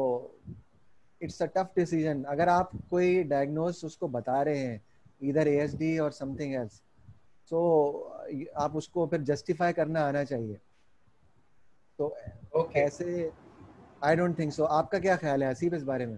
इट्स अ टफ डिसीजन. अगर आप कोई डायग्नोस उसको बता रहे हैं इधर एएसडी और समथिंग एल्स, तो आप उसको फिर जस्टिफाई करना आना चाहिए. तो Okay. ऐसे आई डोंट थिंक सो. आपका क्या ख्याल है हसीब इस बारे में?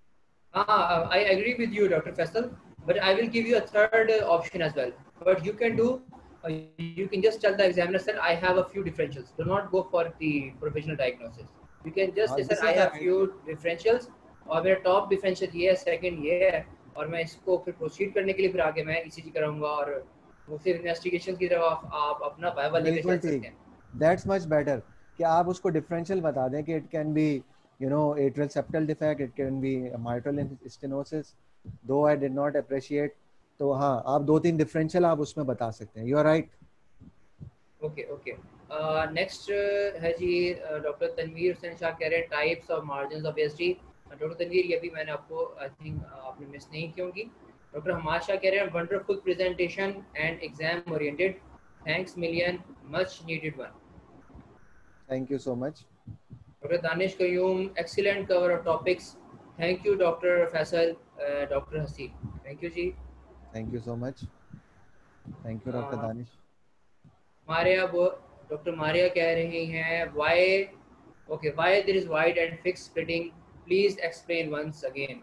I agree with you, Dr. Faisal, but I will give you a third option as well. But you can do, you can just tell the examiner, sir, I have a few differentials. Do not go for the professional diagnosis. You can just हाँ, say, sir, this I is the have right way. few differentials और मेरा टॉप डिफरेंशियल ये है, सेकंड ये है, और मैं इसको फिर प्रोसीड करने के लिए फिर आगे मैं ईसीजी कराऊंगा और वो फिर इन्वेस्टिगेशन की तरफ आप अपना वाइवा लेके बिल्कुल चल ठीक. सकते हैं. दैट्स मच बेटर कि आप उसको डिफरेंशियल बता दें कि it can be atrial septal defect, it can be mitral stenosis. दो आई डिड नॉट अप्रिशिएट. तो हाँ, आप दो तीन डिफरेंशियल आप उसमें बता सकते हैं. You are right. Okay okay. Next है जी डॉक्टर तनवीर हुसैन शाह कह रहे हैं types of margin of SD. Doctor Tanveer, ये भी मैंने आपको आई थिंक आपने मिस नहीं की होंगी. डॉक्टर हमाद शाह कह रहे हैं wonderful presentation and exam oriented, thanks million, much needed one. Thank you so much. Doctor Danish Qayyum, excellent cover of topics, thank you doctor Faisal. Doctor Haseeb, thank you जी. Thank you so much. Thank you doctor Danish. Maria वो डॉक्टर मारिया कह रही हैं why, okay, why there is wide and fix splitting, please explain once again.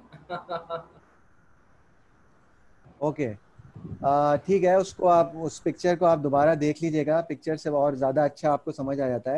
Okay. ठीक है, उसको आप उस पिक्चर को आप दोबारा देख लीजिएगा. पिक्चर से और ज़्यादा अच्छा आपको समझ आ जाता है.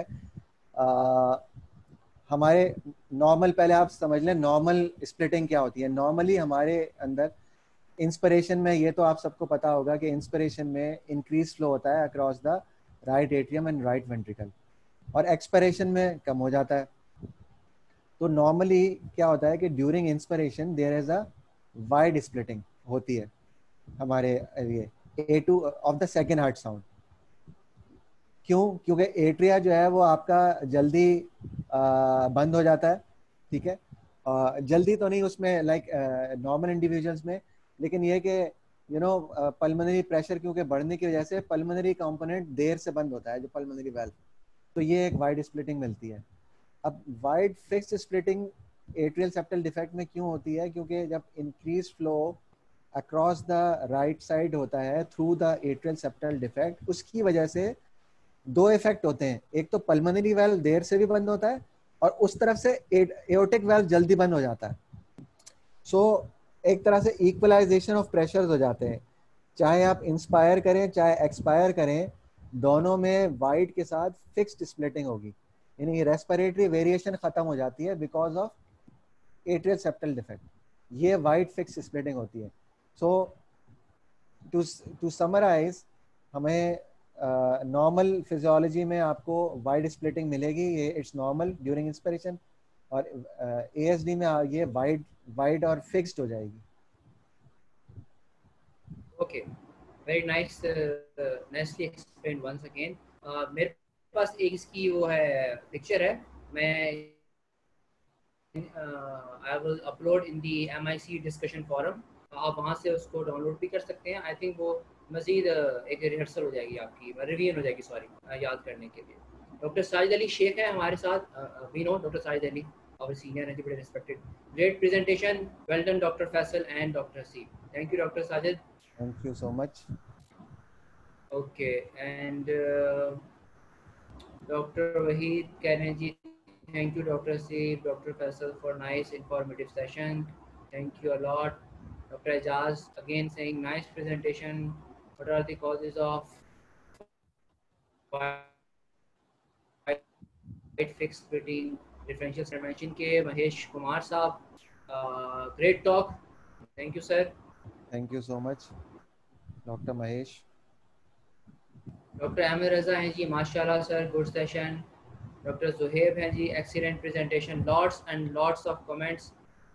हमारे नॉर्मल, पहले आप समझ लें नॉर्मल स्प्लिटिंग क्या होती है. नॉर्मली हमारे अंदर इंस्पिरेशन में, ये तो आप सबको पता होगा कि इंस्पिरेशन में इंक्रीज फ्लो होता है across the right atrium and right ventricle, और एक्सपिरेशन में कम हो जाता है. तो नॉर्मली क्या होता है कि during inspiration there is a wide splitting होती है हमारे ये A2 of the second heart sound. क्यों? क्योंकि एट्रिया जो है वो आपका जल्दी बंद हो जाता है. ठीक है. जल्दी तो नहीं उसमें लाइक नॉर्मल इंडिविजुअल्स में, लेकिन ये कि पल्मोनरी प्रेशर क्योंकि बढ़ने की वजह से पल्मोनरी कंपोनेंट देर से बंद होता है, जो पल्मोनरी वेल्व. तो ये एक वाइड स्प्लिटिंग मिलती है. अब wide fixed splitting atrial septal defect में क्यों होती है? क्योंकि जब increase flow across the right side होता है through the atrial septal defect, उसकी वजह से दो इफेक्ट होते हैं. एक तो पल्मोनरी वेल्व देर से भी बंद होता है और उस तरफ से एओर्टिक वेल्व जल्दी बंद हो जाता है. सो एक तरह से इक्वलाइजेशन ऑफ प्रेशर्स हो जाते हैं. चाहे आप इंस्पायर करें चाहे एक्सपायर करें, दोनों में वाइड के साथ फिक्स्ड स्प्लिटिंग होगी. यानी रेस्पिरेटरी वेरिएशन खत्म हो जाती है because of atrial septal defect. ये वाइड फिक्स स्प्लिटिंग होती है. सो टू समराइज, हमें नॉर्मल फिजियोलॉजी में आपको वाइड स्प्लिटिंग मिलेगी, ये इट्स नॉर्मल ड्यूरिंग इंस्पिरेशन. और एएसडी में ये वाइड वाइड और फिक्स्ड हो जाएगी. Okay, very nice, nicely explain once again. मेरे पास एक इसकी वो है पिक्चर है, मैं I will upload in the MIC discussion forum. आप वहाँ से उसको डाउनलोड भी कर सकते हैं. आई थिंक वो मज़ीद एक रिहर्सल हो जाएगी आपकी, रिवीजन हो जाएगी, सॉरी, याद करने के लिए. डॉक्टर साजिद अली शेख है हमारे साथ. We know doctor Sajid Ali, our senior and very respected. Great presentation. Well done, Dr. Faisal and Dr. Hasib. Thank you, Dr. Sajid. Thank you so much. Okay, and Dr. Wahid Kaneji, thank you, Dr. Hasib, Dr. Faisal for nice informative session. Thank you a lot. Dr. Ajaz again saying nice presentation. What are the causes of white fixed protein differential dimension के महेश कुमार साहब, great talk. Thank you, sir. Thank you so much, Dr. Mahesh. Dr. Amir Raza हैं जी, माशाल्लाह sir, good session. Dr. Zuhaib हैं जी, excellent presentation, lots and lots of comments.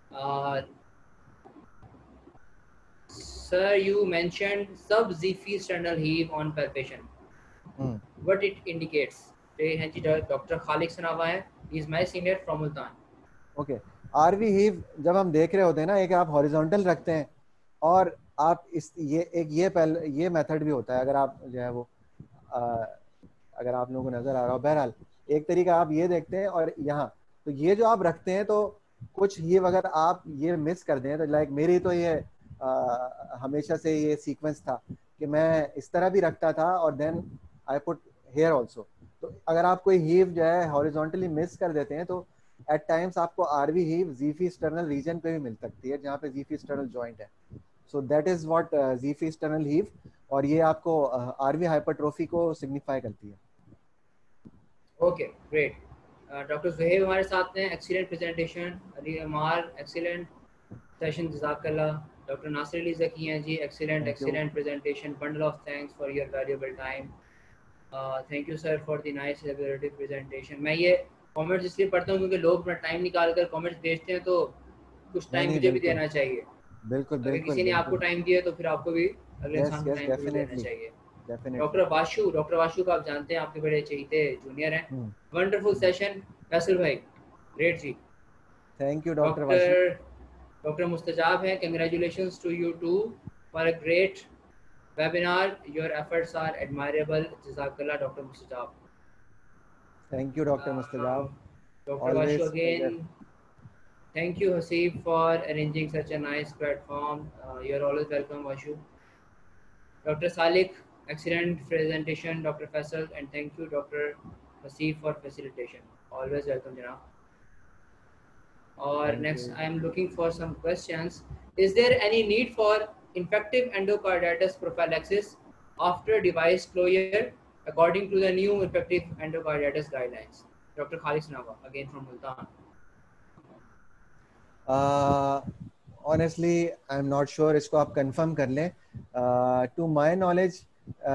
Sir, you mentioned sub-Ziphi sternal heave on palpation. What it indicates? हैं जी Dr. Khalik Sanawa है, he is my senior from Multan. Okay, RV heave जब हम देख रहे होते हैं ना, एक आप हॉरिजॉन्टल रखते हैं और आप इस ये मेथड भी होता है. अगर आप जो है वो अगर आप लोगों को नजर आ रहा हो, बहरहाल एक तरीका आप ये देखते हैं और यहाँ तो ये जो आप रखते हैं, तो कुछ ये अगर आप ये मिस कर दें तो लाइक मेरी तो ये हमेशा से ये सीक्वेंस था कि मैं इस तरह भी रखता था और then I put here also. तो अगर आप कोई हीव जो है हॉरिजॉन्टली मिस कर देते हैं तो एट टाइम्स आपको RV heave xiphisternal region पे भी मिल सकती है, जहाँ पे ज़ीफी स्टर्नल जॉइंट है. So that is what xiphisternal heave, और ये आपको आरवी हाइपरट्रोफी को सिग्निफाई करती है. Okay, great. डॉक्टर ज़ुहैब हमारे साथ हैं, excellent presentation. Ali Ammar, excellent session, जज़ाकल्लाह. डॉक्टर नासिर अली ज़की हैं जी, excellent presentation. Bundle of thanks for your valuable time. Thank you sir for the nice elaborative presentation. मैं ये कमेंट्स इसलिए पढ़ता हूँ क्योंकि लोग अपना टाइम निकाल कर कमेंट्स भेजते हैं, तो कुछ टाइम मुझे भी देना चाहिए. बिल्कुल अगर किसी ने आपको टाइम दिया तो फिर आपको भी अगले इंसान को टाइम देना चाहिए. डॉक्टर वाशु को आप जानते हैं, आपके बड़े चहीते जूनियर हैं. वंडरफुल सेशन फैसल भाई, ग्रेट जी. Thank you doctor Washu. Doctor Mustajab हैं, congratulations to you too for a great webinar. Your efforts are admirable. Jazakallah, Dr. Mustajab. Thank you, Dr. Mustajab. Dr. Vashu again. Thank you, Hasib, for arranging such a nice platform. You're always welcome, Vashu. Dr. Salik, excellent presentation, Dr. Faisal, and thank you, Dr. Hasib, for facilitation. Always welcome, Janab. Or next, I am looking for some questions. Is there any need for infective endocarditis prophylaxis after device closure according to the new infective endocarditis guidelines? Dr. Khalid Sanawa, again from Multan. Honestly, I'm not sure. इसको आप confirm कर लें. To my knowledge,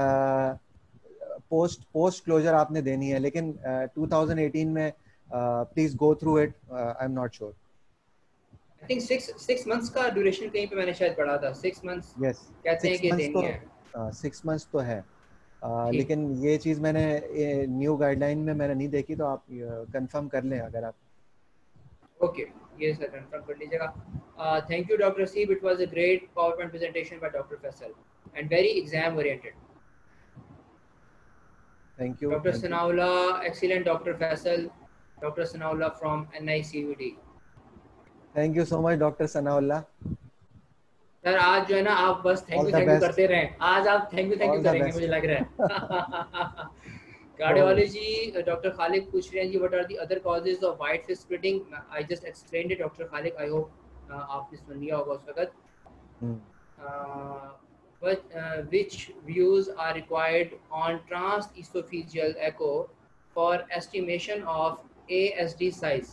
post closure आपने देनी है, लेकिन 2018 में please go through it. I'm not sure. I think 6 months का duration कहीं पे मैंने शायद पढ़ा था. 6 months. Yes. कहते हैं कि देनी है. 6 months तो है. लेकिन ये चीज़ मैंने न्यू गाइडलाइन में मैंने नहीं देखी, तो आप कंफर्म कर लें अगर आप. ओके, ये सर कंफर्म कर लीजिएगा. Thank you doctor Seeb. It was a great PowerPoint presentation by doctor Faisal and very exam oriented. Thank you. Doctor Sanaullah, excellent doctor Faisal. Doctor Sanaullah from NICUD. Thank you so much doctor Sanaullah. Sir आज जो है ना, आप बस थैंक यू करते रहें. आज आप थैंक यू करेंगे मुझे लग रहा है. कार्डियोलॉजी डॉक्टर खालिक पूछ रहे हैं जी, what are the other causes of wide fix splitting. I just explained it doctor Khaliq. I hope आपने सुन लिया होगा उस वक्त. Which views are required on transesophageal echo for estimation of ASD size?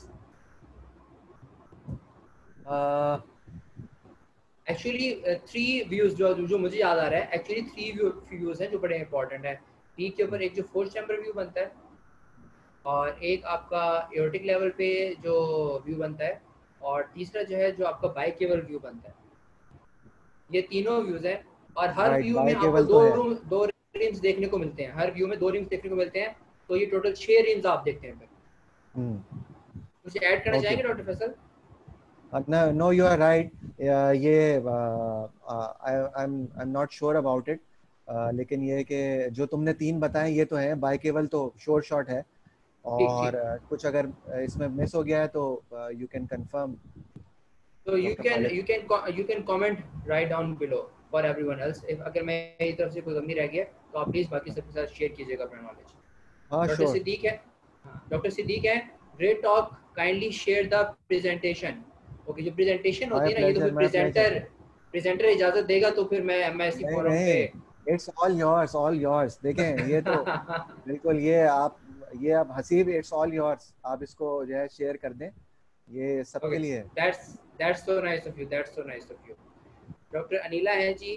Actually 3 views जो मुझे याद आ रहा है, एक्चुअली 3 व्यूज हैं जो बड़े इंपॉर्टेंट है. पी के ऊपर एक जो फोर्थ चैम्बर व्यू बनता है, और एक आपका एओर्टिक लेवल पे जो व्यू बनता है, और तीसरा जो है जो आपका बाइकेवल व्यू बनता है. ये तीनों व्यूज हैं, और हर व्यू में आपको दो रिम्स देखने को मिलते हैं. हर व्यू में 2 रिम्स देखने को मिलते हैं, तो ये टोटल 6 रिम्स आप देखते हैं. कुछ ऐड करना ओके। चाहेंगे doctor Faisal? No, no, you are right. ये I'm not sure about it. लेकिन ये कि जो तुमने तीन बताए ये तो है, बाय केवल तो शोर शॉट है, ठीक और ठीक। कुछ अगर इसमें मिस हो गया है तो यू कैन कंफर्म तो doctor Khalid. You can comment right down below for everyone else. If अगर मेरी तरफ से कोई कमी रह गया तो आप प्लीज बाकी सबके साथ शेयर कीजिएगा अपना नॉलेज। हाँ डॉक्टर श्योर। सिद्दीक है। हाँ, डॉक्टर सिद्दीक है। Great talk, kindly share the presentation. Okay, जो प्रेजेंटेशन माय होती है ना, ये तो प्लेजर, फिर माय प्लेजर। प्रेजेंटर प्रेजेंटर इजाजत देगा तो फिर मैं इसी नहीं फोरम पे। नहीं, it's all yours, all yours. देखें ये तो बिल्कुल, ये आप हसीब, इट्स ऑल योर्स, आप इसको जो है शेयर कर दें, ये सबके ओके, लिए है। That's so nice of you, that's so nice of you. Doctor Anila है जी।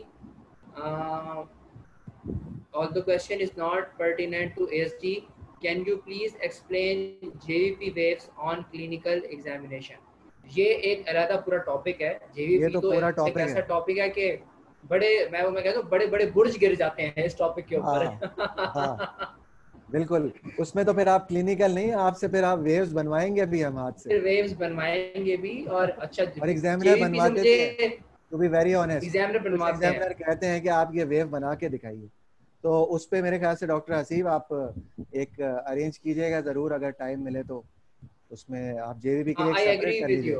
All the question is not pertinent to ASD. Can you please explain JVP waves on clinical examination? ये एक अलग पूरा टॉपिक है। ये JVP तो तो पूरा एक टॉपिक ऐसा है। टॉपिक है कि मैं कहता हूँ बड़े बड़े बुर्ज गिर जाते हैं इस टॉपिक के ऊपर। हाँ हाँ बिल्कुल। उसमें तो फिर आप क्लिनिकल नहीं, आपसे फिर आप वेव्स बनवाएंगे भी हम हाथ से। फिर वेव्स बनवाएंगे भी। और अच्छा, और एग्जामिनर JVP से बनवाते मुझे भी हैं, to be very honest. Examiner कुछ बनवाते हैं। एग्जामिनर कहते हैं कि आप ये वेव बना के दिखाइए, तो उस पे मेरे ख्याल से डॉक्टर हसीब आप एक अरेंज कीजिएगा जरूर, अगर टाइम मिले तो उसमें आप जेवीबी के लिए एक आई सेपरेट एग्री कर विद लीजिए, you,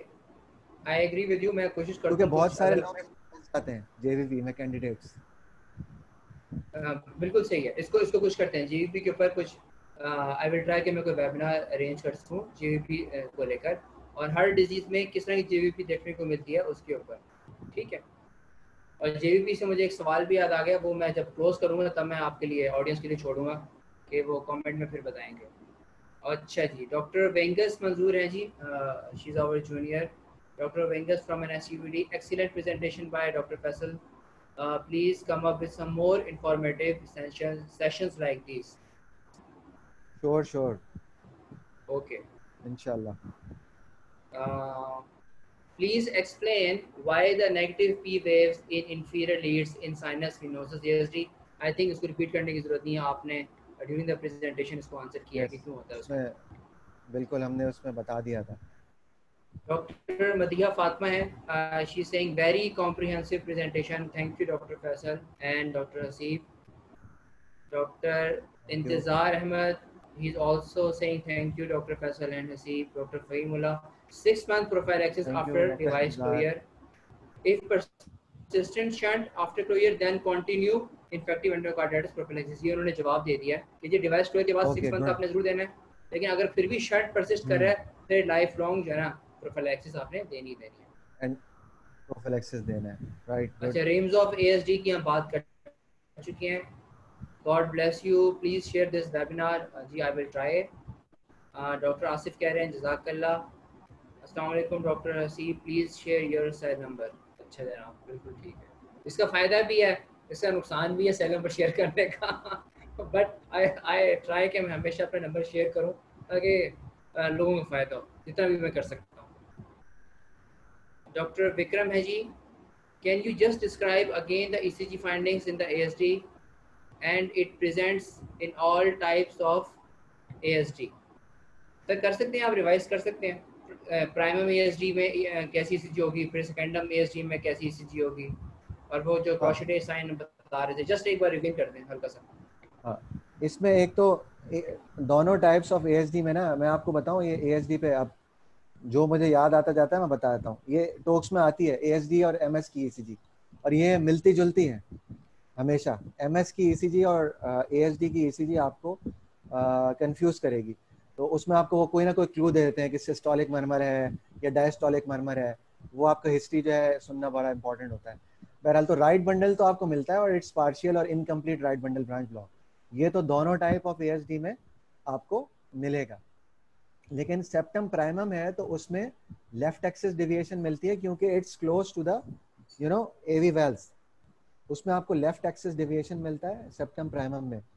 I agree with you. मैं कोशिश क्योंकि करता हूँ बहुत कुछ सारे अगर लोग इसमें फंस जाते हैं जेवीबी में, कैंडिडेट्स। बिल्कुल सही है। इसको इसको कुछ करते हैं जीवीपी के ऊपर कुछ। आई विल ट्राई कि मैं कोई वेबिनार अरेंज कर सकूँ जीवीपी को लेकर, और हर डिजीज में किस तरह की जीवीपी देखने को मिलती है उसके ऊपर। ठीक है। और जीवीपी से मुझे एक सवाल भी याद आ गया, वो मैं जब क्लोज करूँगा तब मैं आपके लिए, ऑडियंस के लिए छोड़ूंगा कि वो कमेंट में फिर बताएंगे। अच्छा जी, डॉक्टर वेंगस मंजूर हैं जी। She is our junior. Doctor Wengus from N SUVD, excellent presentation by doctor Faisal. Please come up with some more informative sessions like these. Sure sure, Okay. इंशाल्लाह। Uh, Please explain why the negative P waves in inferior leads in sinus venosus ASD. I think इसको repeat करने की जरूरत नहीं है, आपने during the presentation इसको आंसर किया है कि यस, क्यों होता है उसका। उसमें बिल्कुल हमने उसमें बता दिया था। डॉक्टर मदिया फातिमा है। She is saying very comprehensive presentation, thank you doctor Faisal and doctor Haseeb. Dr. Thank you. Intizar Ahmed, he's also saying thank you, Dr. Faisal and Hasib. Dr. Fahimullah, 6-month prophylaxis thank you after doctor device Intizar. closure. If persistent shunt after closure, then continue infective endocarditis prophylaxis. ये उन्होंने जवाब दे दिया कि ये डिवाइस क्लोजर के बाद 6 ओके मंथ गुड। आपने जरूर देना है, लेकिन अगर फिर भी शंट परसिस्ट कर रहा है फिर लाइफ लॉन्ग जो है ना प्रोफिलैक्सिस आपने देनी देनी है। एंड प्रोफिलैक्सिस देना है, राइट, गुड। अच्छा, रेम्स ऑफ एएसडी की हम बात कर चुके हैं। God bless you. Please share this webinar. जी I will try. Doctor Asif कह रहे हैं जज़ाकल्लाह। अस्सलाम वालेकुम doctor Haseeb, please share your cell number. अच्छा जनाब, बिल्कुल ठीक है। इसका फ़ायदा भी है, इसका नुकसान भी है सेल नंबर शेयर करने का। बट आई ट्राई कि मैं हमेशा अपना नंबर शेयर करूं ताकि लोगों को फ़ायदा हो, जितना भी मैं कर सकता हूँ। डॉक्टर विक्रम है जी। Can you just describe again the ECG findings in the ASD and it presents in all types of ASD? Sir कर सकते हैं, आप रिवाइज कर सकते हैं। प्राइमम ASD में कैसी ECG होगी, फिर सेकेंडम ASD में कैसी ECG होगी, और वो जो हाँ क्रोशेटे साइन बता रहे थे, जस्ट एक बार रिवील कर दें हल्का सा। हाँ, इसमें एक तो दोनों टाइप्स ऑफ एएसडी में ना, मैं आपको बताऊं, ये एएसडी पे अब जो मुझे याद आता जाता है मैं बता देता हूँ। ये टॉक्स में आती है एएसडी और एमएस की ईसीजी, और ये मिलती जुलती है हमेशा। एमएस की ईसीजी और एएसडी की ईसीजी आपको कंफ्यूज करेगी, तो उसमें आपको वो कोई ना कोई क्लू दे देते हैं कि सिस्टोलिक मरमर है या डायस्टोलिक मरमर है। वो आपका हिस्ट्री जो है सुनना बड़ा इंपॉर्टेंट होता है। बहरहाल तो राइट बंडल तो आपको मिलता है, और इट्स पार्शियल और incomplete right bundle branch block, ये तो दोनों टाइप ऑफ एएसडी में आपको मिलेगा। लेकिन सेप्टम प्राइमम है तो उसमें लेफ्ट एक्सिस डेविएशन मिलती है, क्योंकि it's close to the AV valves, उसमें आपको लेफ्ट एक्सिस डेविएशन मिलता है सेप्टम प्राइमम में।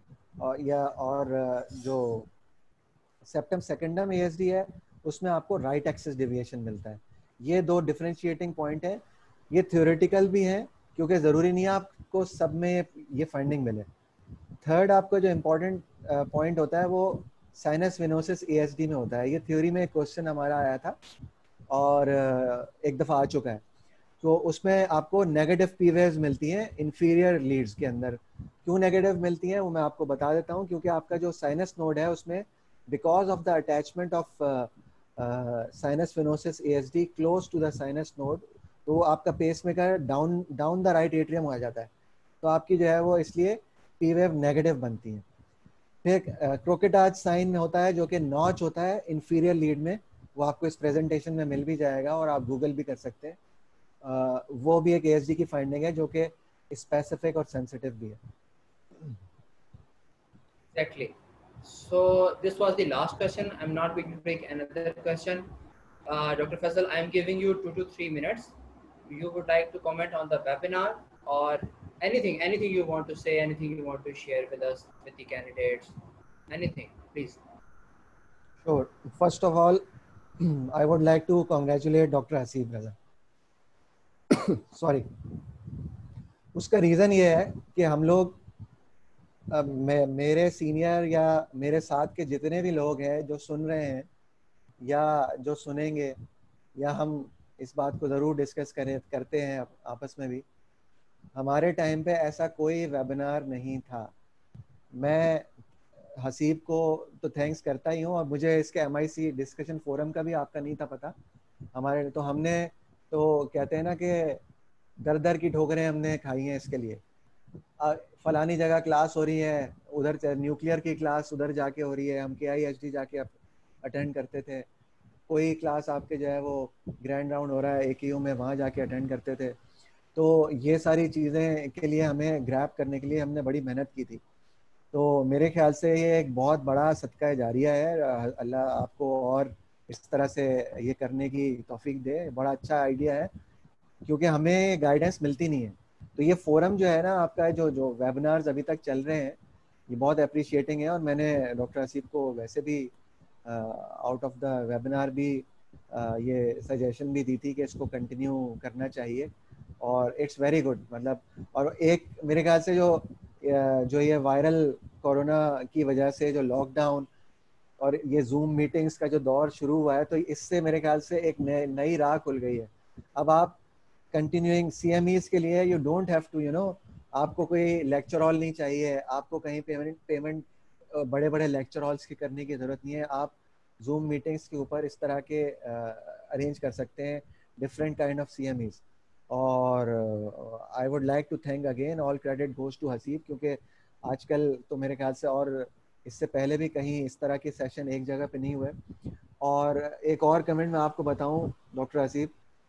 और जो सेप्टम सेकेंडम एएसडी है उसमें आपको राइट एक्सिस डेविएशन मिलता है। ये दो डिफरेंशिएटिंग पॉइंट है। ये थ्योरेटिकल भी है, क्योंकि ज़रूरी नहीं है आपको सब में ये फाइंडिंग मिले। थर्ड आपका जो इम्पोर्टेंट पॉइंट होता है वो साइनस वेनोसिस एएसडी में होता है। ये थ्योरी में एक क्वेश्चन हमारा आया था और एक दफ़ा आ चुका है। तो उसमें आपको नेगेटिव पी वेव्स मिलती हैं इंफीरियर लीड्स के अंदर। क्यों नेगेटिव मिलती हैं वो मैं आपको बता देता हूँ। क्योंकि आपका जो साइनस नोड है उसमें because of the attachment of sinus venosus ASD close to the sinus node, तो आपका pacemaker down down the right atrium आ जाता है। तो आपकी जो है वो इसलिए पी वेव नेगेटिव बनती है। फिर क्रोकेटाज साइन में होता है जो कि नॉच होता है इंफीरियर लीड में, वो आपको इस प्रेजेंटेशन में मिल भी जाएगा और आप गूगल भी कर सकते हैं। वो भी एक एएसडी की फाइंडिंग है जो कि स्पेसिफिक और सेंसिटिव भी है। Exactly. So this was the last question. I'm not going to take another question. Dr. Faisal, I'm giving you 2 to 3 minutes. You would like to comment on the webinar or anything you want to say, anything you want to share with us, with the candidates, anything, please. Sure. First of all, I would like to congratulate Dr. Hasib Raza. Sorry. उसका रीज़न ये है कि हम लोग मेरे सीनियर या मेरे साथ के जितने भी लोग हैं जो सुन रहे हैं या जो सुनेंगे, या हम इस बात को ज़रूर डिस्कस करते हैं आपस में भी, हमारे टाइम पे ऐसा कोई वेबिनार नहीं था। मैं हसीब को तो थैंक्स करता ही हूँ, और मुझे इसके MIC डिस्कशन फोरम का भी आपका नहीं था पता। हमारे तो हमने तो कहते हैं ना कि दर दर की ठोकरें हमने खाई हैं इसके लिए। फलानी जगह क्लास हो रही है, उधर न्यूक्लियर की क्लास उधर जाके हो रही है, हम KIHD जाके अटेंड करते थे। कोई क्लास आपके जो है वो ग्रैंड राउंड हो रहा है AKU में, वहाँ जाके अटेंड करते थे। तो ये सारी चीज़ें के लिए हमें ग्रैब करने के लिए हमने बड़ी मेहनत की थी। तो मेरे ख्याल से ये एक बहुत बड़ा सदका जारिया है। अल्लाह आपको और इस तरह से ये करने की तौफीक दे। बड़ा अच्छा आइडिया है क्योंकि हमें गाइडेंस मिलती नहीं है। तो ये फोरम जो है ना आपका, जो जो वेबिनार्स अभी तक चल रहे हैं, ये बहुत अप्रिशिएटिंग है। और मैंने डॉक्टर हसीब को वैसे भी आउट ऑफ द वेबिनार भी ये सजेशन भी दी थी कि इसको कंटिन्यू करना चाहिए, और इट्स वेरी गुड। मतलब, और एक मेरे ख्याल से जो ये वायरल कोरोना की वजह से जो लॉकडाउन और ये जूम मीटिंग्स का जो दौर शुरू हुआ है, तो इससे मेरे ख्याल से एक नई राह खुल गई है। अब आप कंटिन्यूइंग CMEs के लिए यू डोंट हैव टू आपको कोई लेक्चर हॉल नहीं चाहिए, आपको कहीं पेमेंट बड़े बड़े लेक्चर हॉल्स की करने की ज़रूरत नहीं है। आप जूम मीटिंग्स के ऊपर इस तरह के अरेंज कर सकते हैं डिफरेंट काइंड ऑफ CMEs। और I would like to thank again, all credit goes to Haseeb, क्योंकि आजकल तो मेरे ख्याल से और इससे पहले भी कहीं इस तरह के सेशन एक जगह पे नहीं हुए। और एक और कमेंट मैं आपको बताऊं डॉक्टर हसीब,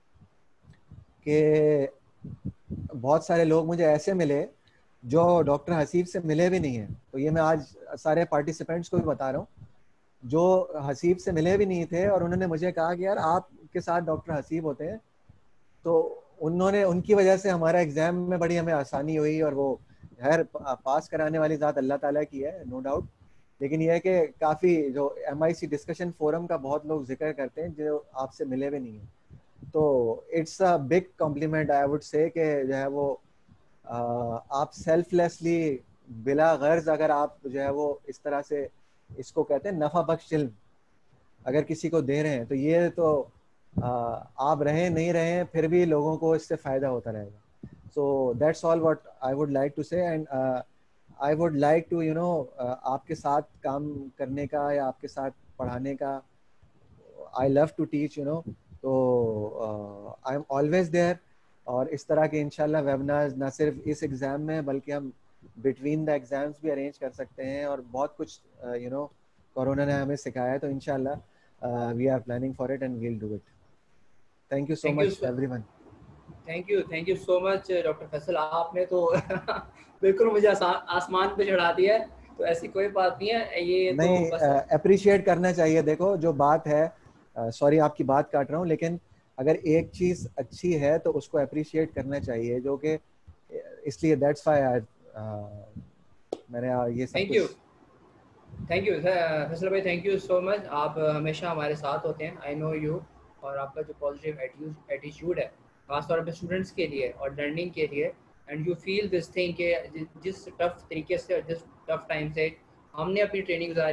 कि बहुत सारे लोग मुझे ऐसे मिले जो डॉक्टर हसीब से मिले भी नहीं हैं। तो ये मैं आज सारे पार्टिसिपेंट्स को भी बता रहा हूँ, जो हसीब से मिले भी नहीं थे और उन्होंने मुझे कहा कि यार आपके साथ डॉक्टर हसीब होते हैं। तो उनकी वजह से हमारा एग्ज़ाम में बड़ी हमें आसानी हुई, और वो खैर पास कराने वाली ज़ात अल्लाह ताला की है, नो डाउट। लेकिन यह है कि काफ़ी जो MIC डिस्कशन फोरम का बहुत लोग जिक्र करते हैं जो आपसे मिले भी नहीं हैं। तो it's a big compliment I would say कि जो है वो आप सेल्फलेसली बिला गर्ज अगर आप जो है वो इस तरह से, इसको कहते हैं नफ़ा बख्श इल्म, अगर किसी को दे रहे हैं, तो ये तो आप रहें नहीं रहें फिर भी लोगों को इससे फ़ायदा होता रहेगा। So that's all what I would like to say. And I would like to आपके साथ काम करने का या आपके साथ पढ़ाने का। आई लव टू टीच तो आई एम ऑलवेज देयर। और इस तरह के इंशाल्लाह वेबिनार्स ना सिर्फ इस एग्ज़ाम में बल्कि हम बिटवीन द एग्ज़ाम्स भी अरेंज कर सकते हैं। और बहुत कुछ कोरोना ने हमें सिखाया है, तो इंशाल्लाह we are planning for it and we'll do it. Thank you so much everyone. Thank you so much doctor Faisal, आपने तो बिल्कुल मुझे आसमान पे चढ़ा दिया है। तो ऐसी कोई बात नहीं है, ये तो नहीं, बस अप्रिशिएट करना चाहिए। देखो जो बात है, सॉरी आपकी बात काट रहा हूँ, लेकिन अगर एक चीज़ अच्छी है तो उसको अप्रिशिएट करना चाहिए, जो कि इसलिए दैट्स व्हाई मैंने ये सब थैंक यू फैसल भाई, थैंक यू सो मच। आप हमेशा हमारे साथ होते हैं, आई नो यू। और आपका जो पॉजिटिव एटीट्यूड है खासतौर पे स्टूडेंट्स के लिए और लर्निंग के लिए, and you feel this thing के जिस टफ तरीके से और जिस टफ टाइम से हमने अपनी ट्रेनिंग गुजारी है,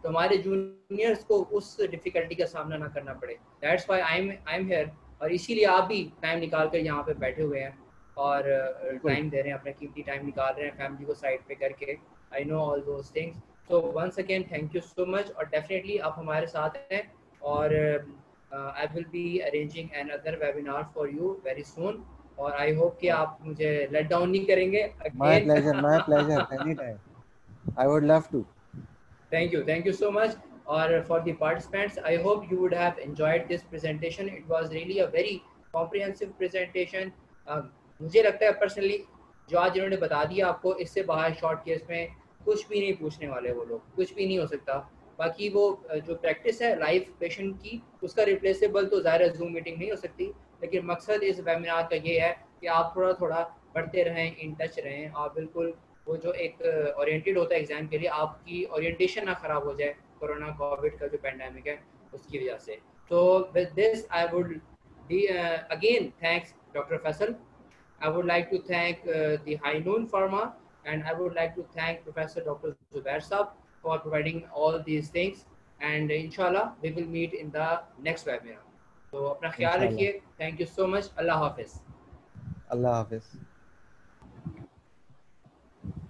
तो हमारे जूनियर्स को उस डिफ़िकल्टी का सामना ना करना पड़े। That's why I am here, और इसीलिए आप भी टाइम निकाल कर यहाँ पे बैठे हुए हैं और बिल्कुल। टाइम दे रहे हैं, अपना कीमती टाइम निकाल रहे हैं फैमिली को साइड पे करके। I know all those things. So once again thank you so much, और डेफिनेटली आप हमारे साथ हैं, और I will be arranging another webinar for you very soon, और आई होप कि आप मुझे लेट डाउन नहीं करेंगे My again. pleasure, my pleasure. Anytime. I would love to. Thank you so much. Or for the participants, I hope you would have enjoyed this presentation. It was really a very comprehensive presentation. मुझे लगता है पर्सनली जो आज इन्होंने बता दिया आपको, इससे बाहर शॉर्ट केस में कुछ भी नहीं पूछने वाले वो लोग, कुछ भी नहीं हो सकता। बाकी वो जो प्रैक्टिस है लाइव पेशेंट की, उसका रिप्लेसेबल तो ज़ाहिर जूम मीटिंग नहीं हो सकती, लेकिन मकसद इस वेबिनार का ये है कि आप थोड़ा थोड़ा पढ़ते रहें, इन टच रहें। आप बिल्कुल वो जो एक ओरिएंटेड होता है एग्जाम के लिए, आपकी ओरिएंटेशन ना खराब हो जाए कोरोना कोविड का जो पेंडेमिक है उसकी वजह से। तो with this I would again thanks doctor Faisal. I would like to thank the High Noon Pharma, and I would like to thank Professor Dr. Zubair Saab for providing all these things. And inshallah, we will meet in the next webinar. So, अपना ख्याल Inshallah. रखिए. Thank you so much. Allah Hafiz. Allah Hafiz.